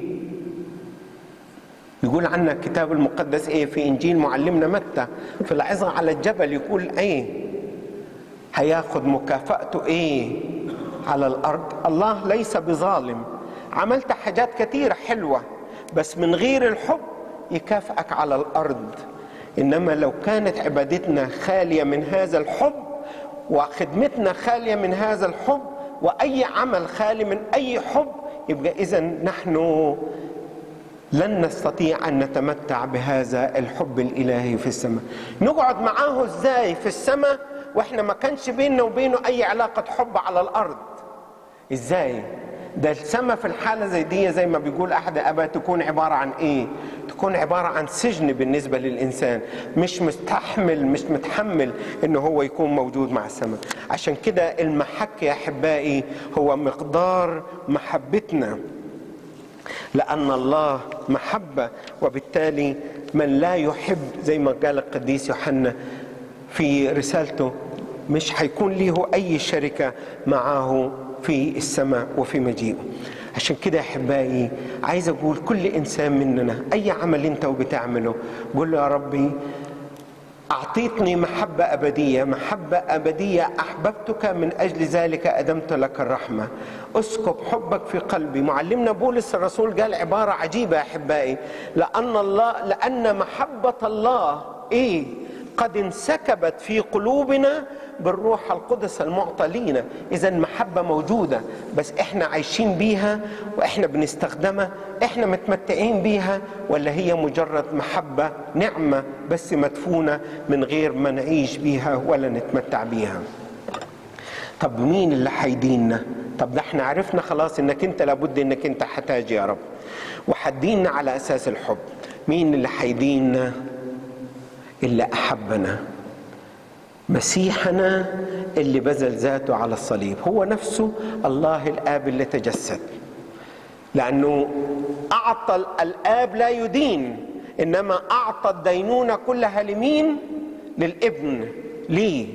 A: يقول عنها الكتاب المقدس إيه في إنجيل معلمنا متى في العظة على الجبل؟ يقول إيه؟ هياخد مكافأته إيه؟ على الأرض. الله ليس بظالم. عملت حاجات كتيرة حلوة، بس من غير الحب يكافئك على الأرض. إنما لو كانت عبادتنا خالية من هذا الحب، وخدمتنا خالية من هذا الحب، وأي عمل خالي من أي حب، يبقى إذن نحن لن نستطيع أن نتمتع بهذا الحب الإلهي في السماء. نقعد معاه إزاي في السماء واحنا ما كانش بيننا وبينه اي علاقة حب على الارض. ازاي؟ ده السماء في الحالة زي دي زي ما بيقول احد ابا تكون عبارة عن ايه؟ تكون عبارة عن سجن بالنسبة للانسان، مش مستحمل مش متحمل انه هو يكون موجود مع السماء. عشان كده المحك يا احبائي هو مقدار محبتنا، لأن الله محبة، وبالتالي من لا يحب زي ما قال القديس يوحنا في رسالته مش هيكون له أي شركة معه في السماء وفي مجيئه. عشان كده يا أحبائي عايز أقول كل إنسان مننا أي عمل أنت وبتعمله قول له يا ربي أعطيتني محبة أبدية، محبة أبدية أحببتك من أجل ذلك أدمت لك الرحمة، أسكب حبك في قلبي. معلمنا بولس الرسول قال عبارة عجيبة يا أحبائي، لأن الله لأن محبة الله إيه؟ قد انسكبت في قلوبنا بالروح القدس المعطى لينا. إذا محبة موجودة، بس إحنا عايشين بيها وإحنا بنستخدمها، إحنا متمتعين بيها، ولا هي مجرد محبة نعمة بس مدفونة من غير ما نعيش بيها ولا نتمتع بيها؟ طب مين اللي هيديننا؟ طب ده احنا عرفنا خلاص انك انت لابد انك انت هتاجي يا رب وحدينا على اساس الحب. مين اللي هيديننا؟ اللي احبنا، مسيحنا اللي بذل ذاته على الصليب، هو نفسه الله الآب اللي تجسد، لأنه أعطى الآب لا يدين، إنما أعطى الدينونة كلها لمين؟ للابن. ليه؟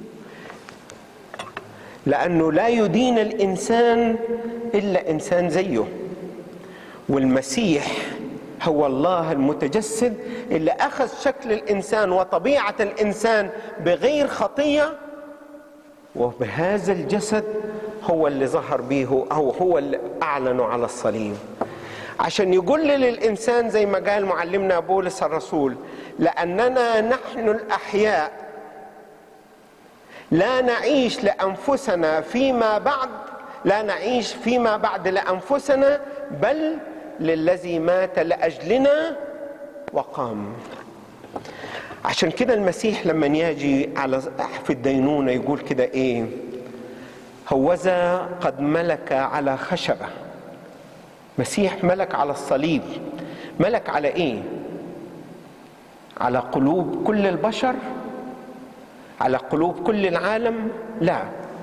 A: لأنه لا يدين الإنسان إلا إنسان زيه، والمسيح هو الله المتجسد اللي أخذ شكل الإنسان وطبيعة الإنسان بغير خطية، وبهذا الجسد هو اللي ظهر به أو هو اللي أعلنه على الصليب، عشان يقول للإنسان زي ما قال معلمنا بولس الرسول لأننا نحن الأحياء لا نعيش لأنفسنا فيما بعد لا نعيش فيما بعد لأنفسنا بل للذي مات لأجلنا وقام. عشان كده المسيح لما يجي على في الدينونة يقول كده ايه؟ هوذا قد ملك على خشبة. مسيح ملك على الصليب. ملك على ايه؟ على قلوب كل البشر؟ على قلوب كل العالم؟ لا،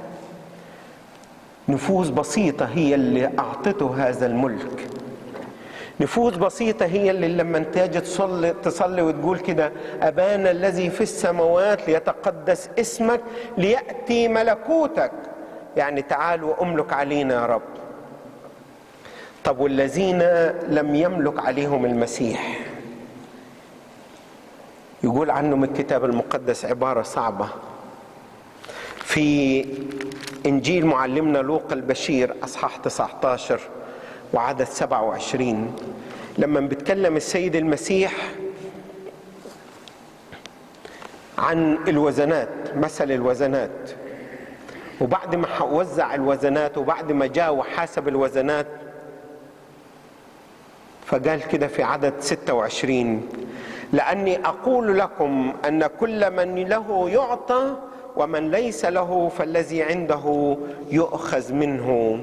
A: نفوس بسيطة هي اللي أعطته هذا الملك. نفوس بسيطة هي اللي لما تيجي تصلي, تصلي وتقول كده أبانا الذي في السماوات ليتقدس اسمك ليأتي ملكوتك، يعني تعال وأملك علينا يا رب. طب والذين لم يملك عليهم المسيح يقول عنهم الكتاب المقدس عبارة صعبة في إنجيل معلمنا لوقا البشير أصحاح تسعة عشر وعدد سبعة وعشرين، لما بيتكلم السيد المسيح عن الوزنات، مثل الوزنات، وبعد ما وزع الوزنات وبعد ما جاء وحاسب الوزنات فقال كده في عدد ستة وعشرين لأني أقول لكم أن كل من له يعطى ومن ليس له فالذي عنده يؤخذ منه.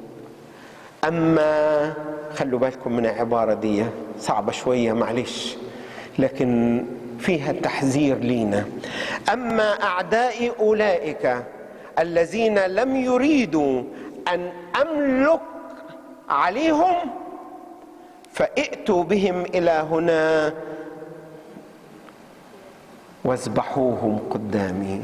A: أما خلوا بالكم من العبارة دي صعبة شوية معلش لكن فيها تحذير لينا. أما أعدائي أولئك الذين لم يريدوا أن أملك عليهم فائتوا بهم إلى هنا واذبحوهم قدامي.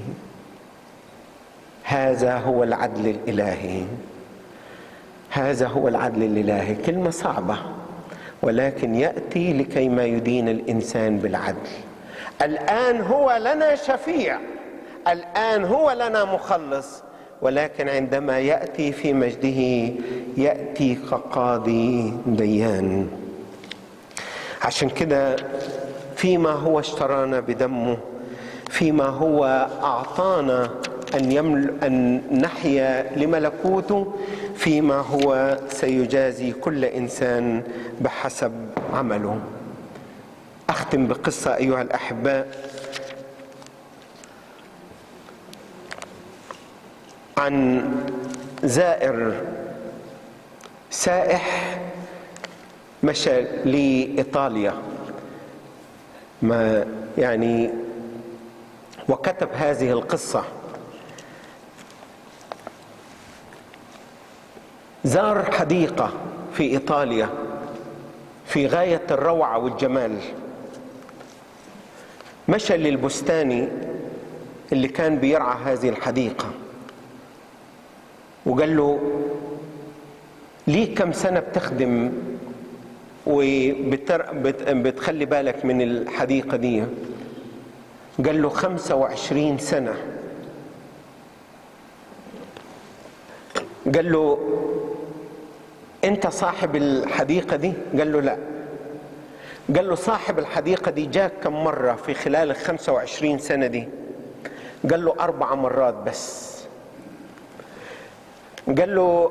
A: هذا هو العدل الإلهي. هذا هو العدل الإلهي. كلمة صعبة ولكن يأتي لكي ما يدين الإنسان بالعدل. الآن هو لنا شفيع، الآن هو لنا مخلص، ولكن عندما يأتي في مجده يأتي كقاضي ديان. عشان كده فيما هو اشترانا بدمه، فيما هو أعطانا أن, يمل أن نحيا لملكوته، فيما هو سيجازي كل إنسان بحسب عمله. أختم بقصة أيها الأحباء. عن زائر سائح مشى لإيطاليا، ما يعني وكتب هذه القصة. زار حديقة في إيطاليا في غاية الروعة والجمال، مشى للبستاني اللي كان بيرعى هذه الحديقة وقال له: ليه كم سنة بتخدم وبتخلي بالك من الحديقة دي؟ قال له: خمسة وعشرين سنة. قال له: أنت صاحب الحديقة دي؟ قال له: لا. قال له: صاحب الحديقة دي جاك كم مرة في خلال الخمسة وعشرين سنة دي؟ قال له: أربع مرات بس. قال له: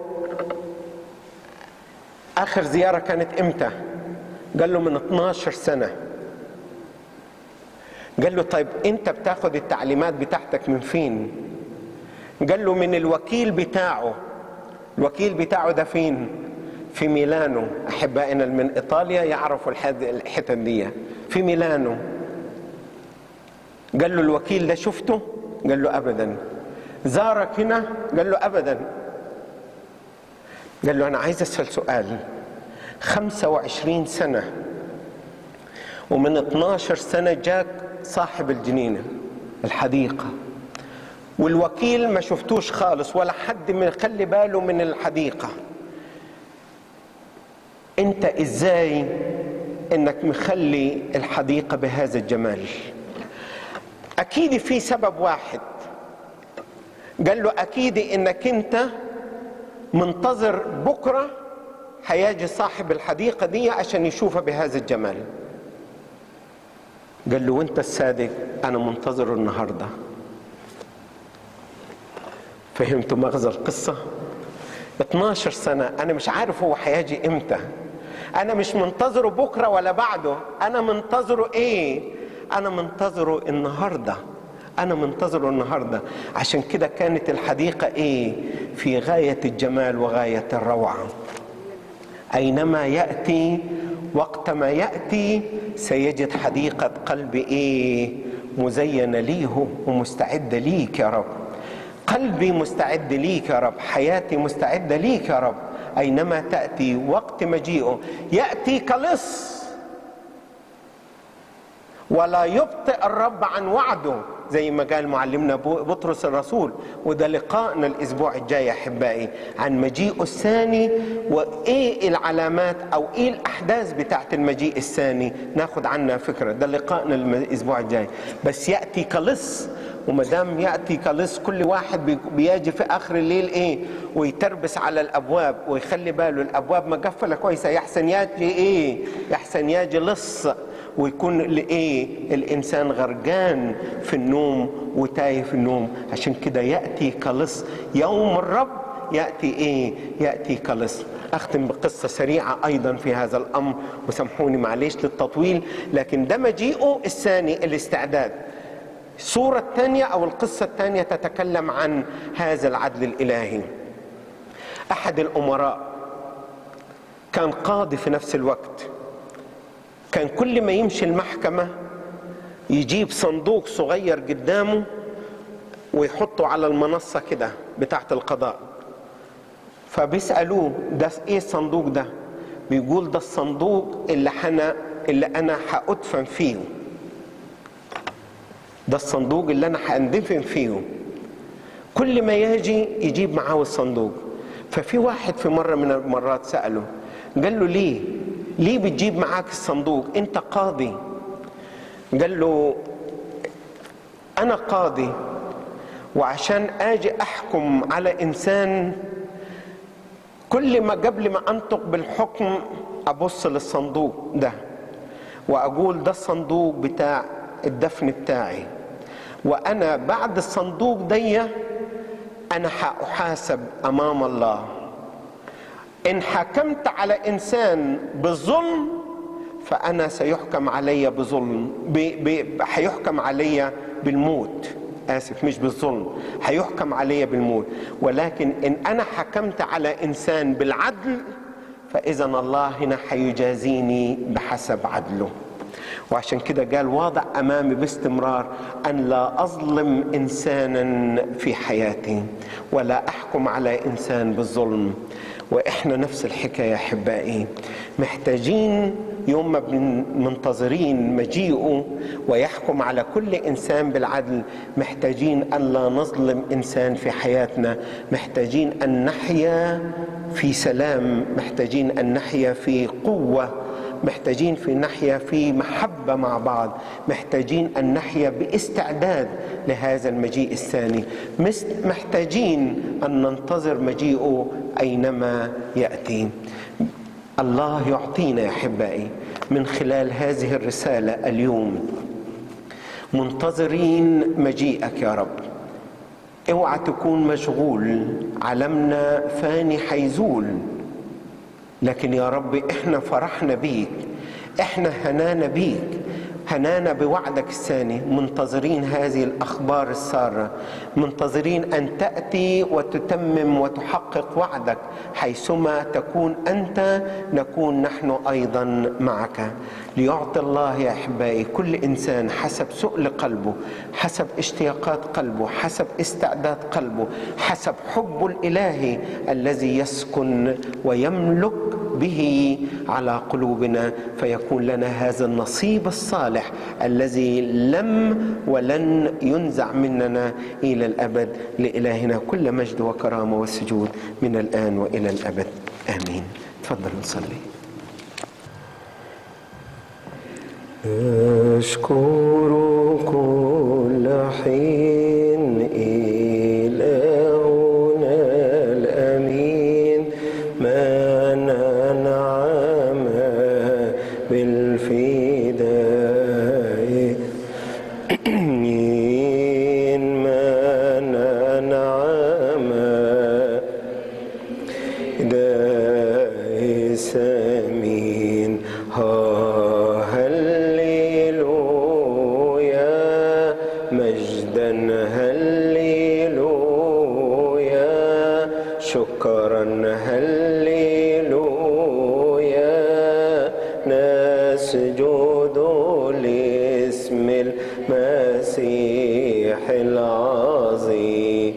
A: آخر زيارة كانت إمتى؟ قال له: من اثناشر سنة. قال له: طيب أنت بتاخد التعليمات بتاعتك من فين؟ قال له: من الوكيل بتاعه. الوكيل بتاعه ده فين؟ في ميلانو. أحبائنا من إيطاليا يعرفوا الحتت دي، في ميلانو. قال له: الوكيل ده شفته؟ قال له: أبدا. زارك هنا؟ قال له: أبدا. قال له: أنا عايز أسأل سؤال، خمسة وعشرين سنة ومن اثناشر سنة جاك صاحب الجنينة الحديقة، والوكيل ما شفتوش خالص ولا حد من خلي باله من الحديقة، انت ازاي انك مخلي الحديقة بهذا الجمال؟ اكيد في سبب واحد. قال له: اكيد انك انت منتظر بكرة هيجي صاحب الحديقة دي عشان يشوفها بهذا الجمال. قال له: وانت الصادق، انا منتظره النهاردة. فهمتوا مغزى القصة؟ اثناشر سنة انا مش عارف هو هيجي امتى، انا مش منتظره بكرة ولا بعده، انا منتظره ايه؟ انا منتظره النهاردة، انا منتظره النهاردة. عشان كده كانت الحديقة ايه؟ في غاية الجمال وغاية الروعة. اينما يأتي وقتما يأتي سيجد حديقة قلبي ايه؟ مزينة ليه ومستعدة ليك يا رب. قلبي مستعد ليك يا رب، حياتي مستعدة ليك يا رب. أينما تأتي وقت مجيئه يأتي كلص، ولا يبطئ الرب عن وعده، زي ما قال معلمنا بطرس الرسول. وده لقاءنا الأسبوع الجاي أحبائي عن مجيئه الثاني، وإيه العلامات أو إيه الأحداث بتاعت المجيء الثاني، ناخد عنها فكرة. ده لقاءنا الأسبوع الجاي. بس يأتي كلص، ومدام يأتي كلص كل واحد بيجي في آخر الليل إيه؟ ويتربس على الأبواب ويخلي باله الأبواب مقفلة كويسة، يحسن يجي إيه؟ يحسن يجي لص، ويكون لإيه؟ الإنسان غرقان في النوم وتايه في النوم. عشان كده يأتي كلص، يوم الرب يأتي إيه؟ يأتي كلص. أختم بقصة سريعة أيضا في هذا الأمر، وسامحوني معليش للتطويل، لكن ده مجيئه الثاني، الاستعداد. الصورة الثانية أو القصة الثانية تتكلم عن هذا العدل الإلهي. أحد الأمراء كان قاضي في نفس الوقت، كان كل ما يمشي المحكمة يجيب صندوق صغير قدامه ويحطه على المنصة كده بتاعت القضاء. فبيسألوه: ده ايه الصندوق ده؟ بيقول: ده الصندوق اللي أنا اللي أنا هأدفن فيه، ده الصندوق اللي أنا هأندفن فيه. كل ما يجي يجيب معاه الصندوق. ففي واحد في مرة من المرات سأله، قال له: ليه؟ ليه بتجيب معاك الصندوق؟ أنت قاضي. قال له: أنا قاضي، وعشان أجي أحكم على إنسان كل ما قبل ما أنطق بالحكم أبص للصندوق ده وأقول: ده الصندوق بتاع الدفن بتاعي، وأنا بعد الصندوق دي أنا حأحاسب أمام الله. إن حكمت على إنسان بالظلم فأنا سيحكم علي بظلم، حيحكم علي بالموت. آسف مش بالظلم، هيحكم علي بالموت. ولكن إن أنا حكمت على إنسان بالعدل فإذا الله هنا هيجازيني بحسب عدله. وعشان كده قال واضع أمامي باستمرار أن لا أظلم إنسانا في حياتي ولا أحكم على إنسان بالظلم. وإحنا نفس الحكاية يا أحبائي، محتاجين يوم ما منتظرين مجيئه ويحكم على كل إنسان بالعدل، محتاجين أن لا نظلم إنسان في حياتنا، محتاجين أن نحيا في سلام، محتاجين أن نحيا في قوة، محتاجين في نحيا في محبة مع بعض، محتاجين أن نحيا باستعداد لهذا المجيء الثاني، محتاجين أن ننتظر مجيئه أينما يأتي. الله يعطينا يا أحبائي من خلال هذه الرسالة اليوم منتظرين مجيئك يا رب. اوعى تكون مشغول، عالمنا فاني حيزول، لكن يا رب احنا فرحنا بيك، احنا هنانا بيك، هنانا بوعدك الثاني، منتظرين هذه الأخبار السارة، منتظرين أن تأتي وتتمم وتحقق وعدك. حيثما تكون أنت نكون نحن أيضا معك. ليعطي الله يا أحبائي كل إنسان حسب سؤل قلبه، حسب اشتياقات قلبه، حسب استعداد قلبه، حسب حبه الإلهي الذي يسكن ويملك به على قلوبنا، فيكون لنا هذا النصيب الصالح الذي لم ولن ينزع مننا إلى الأبد. لإلهنا كل مجد وكرامة وسجود من الآن وإلى الأبد آمين. تفضل نصلي. أشكر كل حين إلهنا الأمين من أنعم بالفداء، من أنعم دائس أمين. شكرا هللويا، نسجد لاسم المسيح العظيم،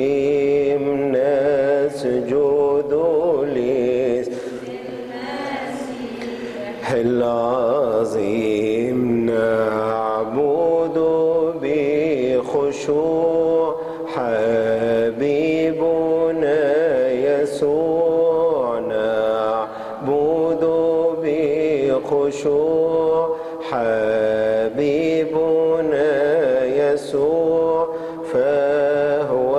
A: نسجد لاسم المسيح العظيم، نعبد بخشوع حبيبنا يسوع، نعبد بخشوع حبيبنا يسوع، فهو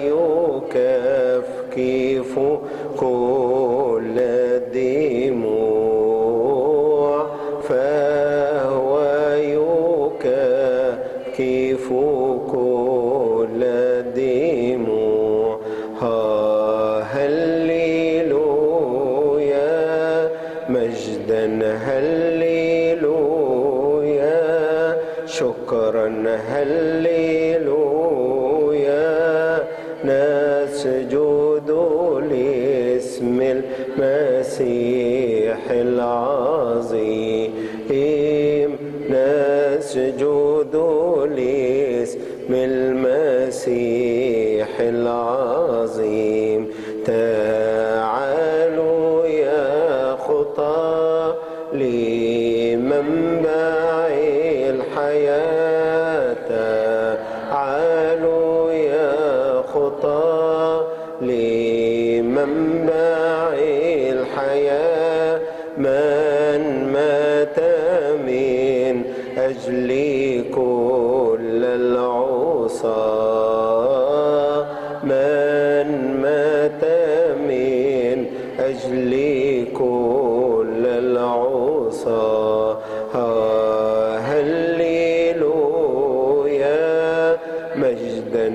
A: يكفكف كل الدموع، فهو يكفكف كل الدموع. هللويا مجدا هللويا، شكرا هللويا، نسجد لاسم المسيح العظيم، نسجد لاسم المسيح العظيم. تعالوا يا خطاة لمنبع الحياة، تعالوا يا خطاة لمنبع الحياة، من مات من أجل كل العصاة، من مات من أجل كل العصاة. هللويا مجدا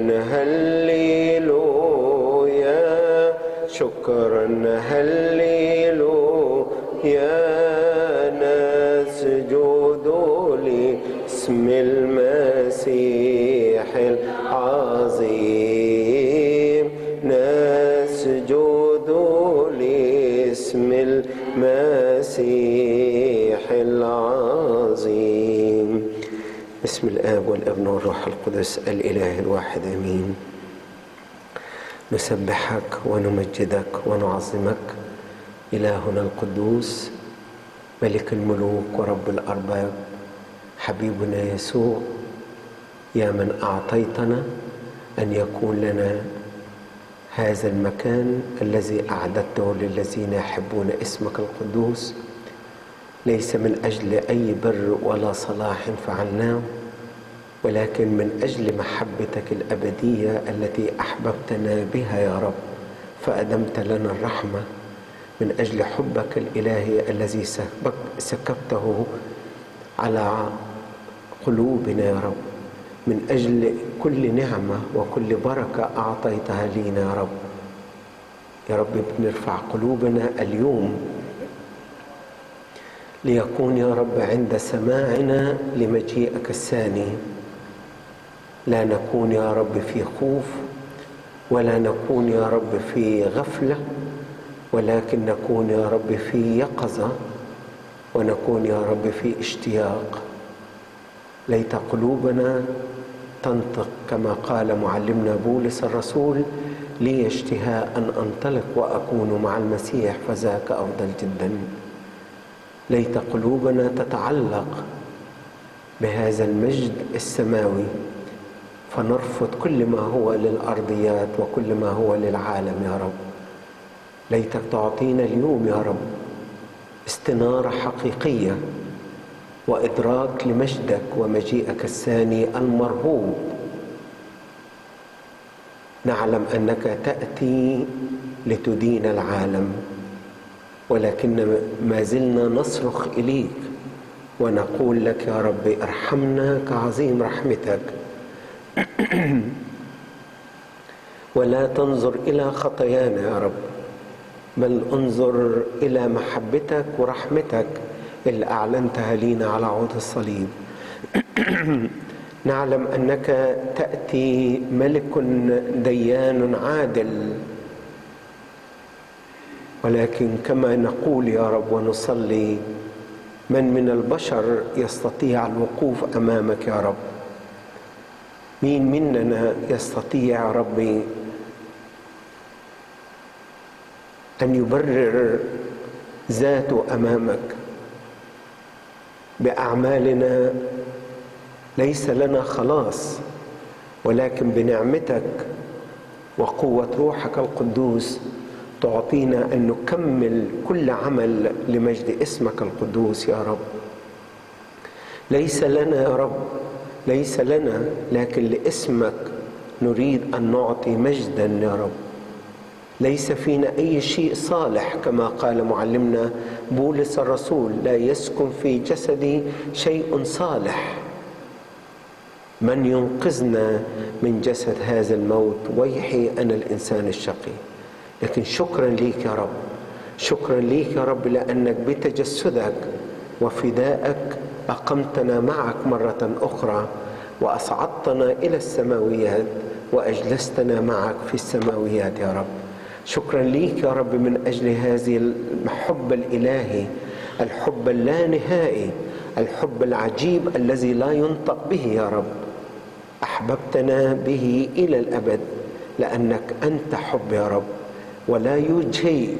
A: هللويا، شكرا هللويا، نسجد لاسم المسيح المسيح العظيم، نسجد لاسم المسيح العظيم. بسم الآب والابن والروح القدس الإله الواحد آمين. نسبحك ونمجدك ونعظمك إلهنا القدوس، ملك الملوك ورب الأرباب، حبيبنا يسوع، يا من أعطيتنا أن يكون لنا هذا المكان الذي أعددته للذين يحبون اسمك القدوس، ليس من أجل أي بر ولا صلاح فعلناه، ولكن من أجل محبتك الأبدية التي أحببتنا بها يا رب، فأدمت لنا الرحمة من أجل حبك الإلهي الذي سكبته على قلوبنا يا رب، من أجل كل نعمة وكل بركة أعطيتها لينا يا رب. يا رب بنرفع قلوبنا اليوم ليكون يا رب عند سماعنا لمجيئك الثاني لا نكون يا رب في خوف، ولا نكون يا رب في غفلة، ولكن نكون يا رب في يقظة، ونكون يا رب في اشتياق. ليت قلوبنا تنطق كما قال معلمنا بولس الرسول: لي اشتهاء أن أنطلق وأكون مع المسيح فذاك أفضل جدا. ليت قلوبنا تتعلق بهذا المجد السماوي، فنرفض كل ما هو للأرضيات وكل ما هو للعالم يا رب. ليتك تعطينا اليوم يا رب استنارة حقيقية وإدراك لمجدك ومجيئك الثاني المرهوب. نعلم أنك تأتي لتدين العالم، ولكن ما زلنا نصرخ إليك ونقول لك يا رب: ارحمنا كعظيم رحمتك، ولا تنظر إلى خطايانا يا رب، بل انظر إلى محبتك ورحمتك اللي أعلنتها لينا على عود الصليب. نعلم أنك تأتي ملك ديان عادل، ولكن كما نقول يا رب ونصلي: من من البشر يستطيع الوقوف أمامك يا رب؟ مين مننا يستطيع يا ربي أن يبرر ذاته أمامك؟ بأعمالنا ليس لنا خلاص، ولكن بنعمتك وقوة روحك القدوس تعطينا أن نكمل كل عمل لمجد اسمك القدوس يا رب. ليس لنا يا رب، ليس لنا، لكن لاسمك نريد أن نعطي مجدا يا رب. ليس فينا أي شيء صالح، كما قال معلمنا بولس الرسول: لا يسكن في جسدي شيء صالح. من ينقذنا من جسد هذا الموت؟ ويحي أنا الإنسان الشقي. لكن شكرا ليك يا رب، شكرا ليك يا رب، لأنك بتجسدك وفدائك أقمتنا معك مرة أخرى، وأصعدتنا إلى السماويات، وأجلستنا معك في السماويات يا رب. شكرا ليك يا رب من أجل هذه الحب الإلهي، الحب اللانهائي، الحب العجيب الذي لا ينطق به يا رب. أحببتنا به إلى الأبد، لأنك أنت حب يا رب، ولا يوجد شيء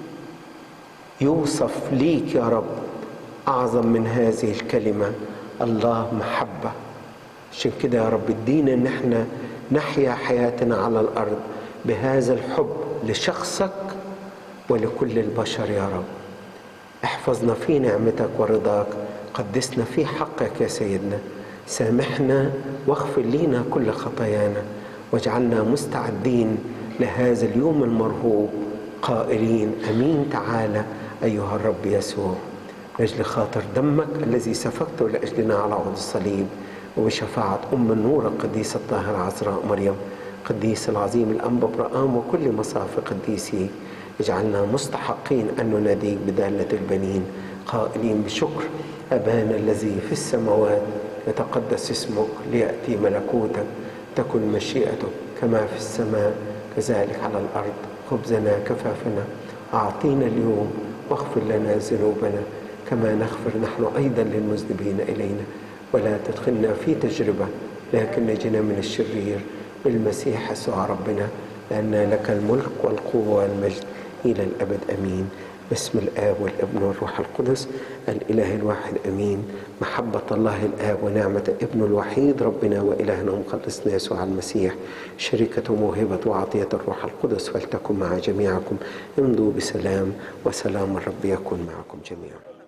A: يوصف ليك يا رب أعظم من هذه الكلمة: الله محبة. عشان كده يا رب ادينا ان احنا نحيا حياتنا على الأرض بهذا الحب لشخصك ولكل البشر يا رب. احفظنا في نعمتك ورضاك، قدسنا في حقك يا سيدنا، سامحنا واغفر لينا كل خطايانا، واجعلنا مستعدين لهذا اليوم المرهوب قائلين: أمين تعالى أيها الرب يسوع. من أجل خاطر دمك الذي سفكته لأجلنا على عود الصليب، وبشفاعة أم النور القديسة الطاهرة عذراء مريم، قديس العظيم الأنبا برام، وكل مصاف قديسي، اجعلنا مستحقين أن نناديك بدالة البنين قائلين بشكر: أبانا الذي في السماوات يتقدس اسمك، ليأتي ملكوتك، تكن مشيئتك كما في السماء كذلك على الأرض. خبزنا كفافنا أعطينا اليوم، واغفر لنا ذنوبنا كما نغفر نحن أيضا للمذنبين إلينا، ولا تدخلنا في تجربة لكن نجنا من الشرير، بالمسيح يسوع ربنا، لأن لك الملك والقوة والمجد إلى الأبد آمين. باسم الآب والابن والروح القدس الإله الواحد آمين. محبة الله الآب ونعمة ابن الوحيد ربنا وإلهنا ومخلصنا يسوع المسيح، شركة موهبة وعطية الروح القدس فلتكن مع جميعكم. امضوا بسلام، وسلام الرب يكن معكم جميعا.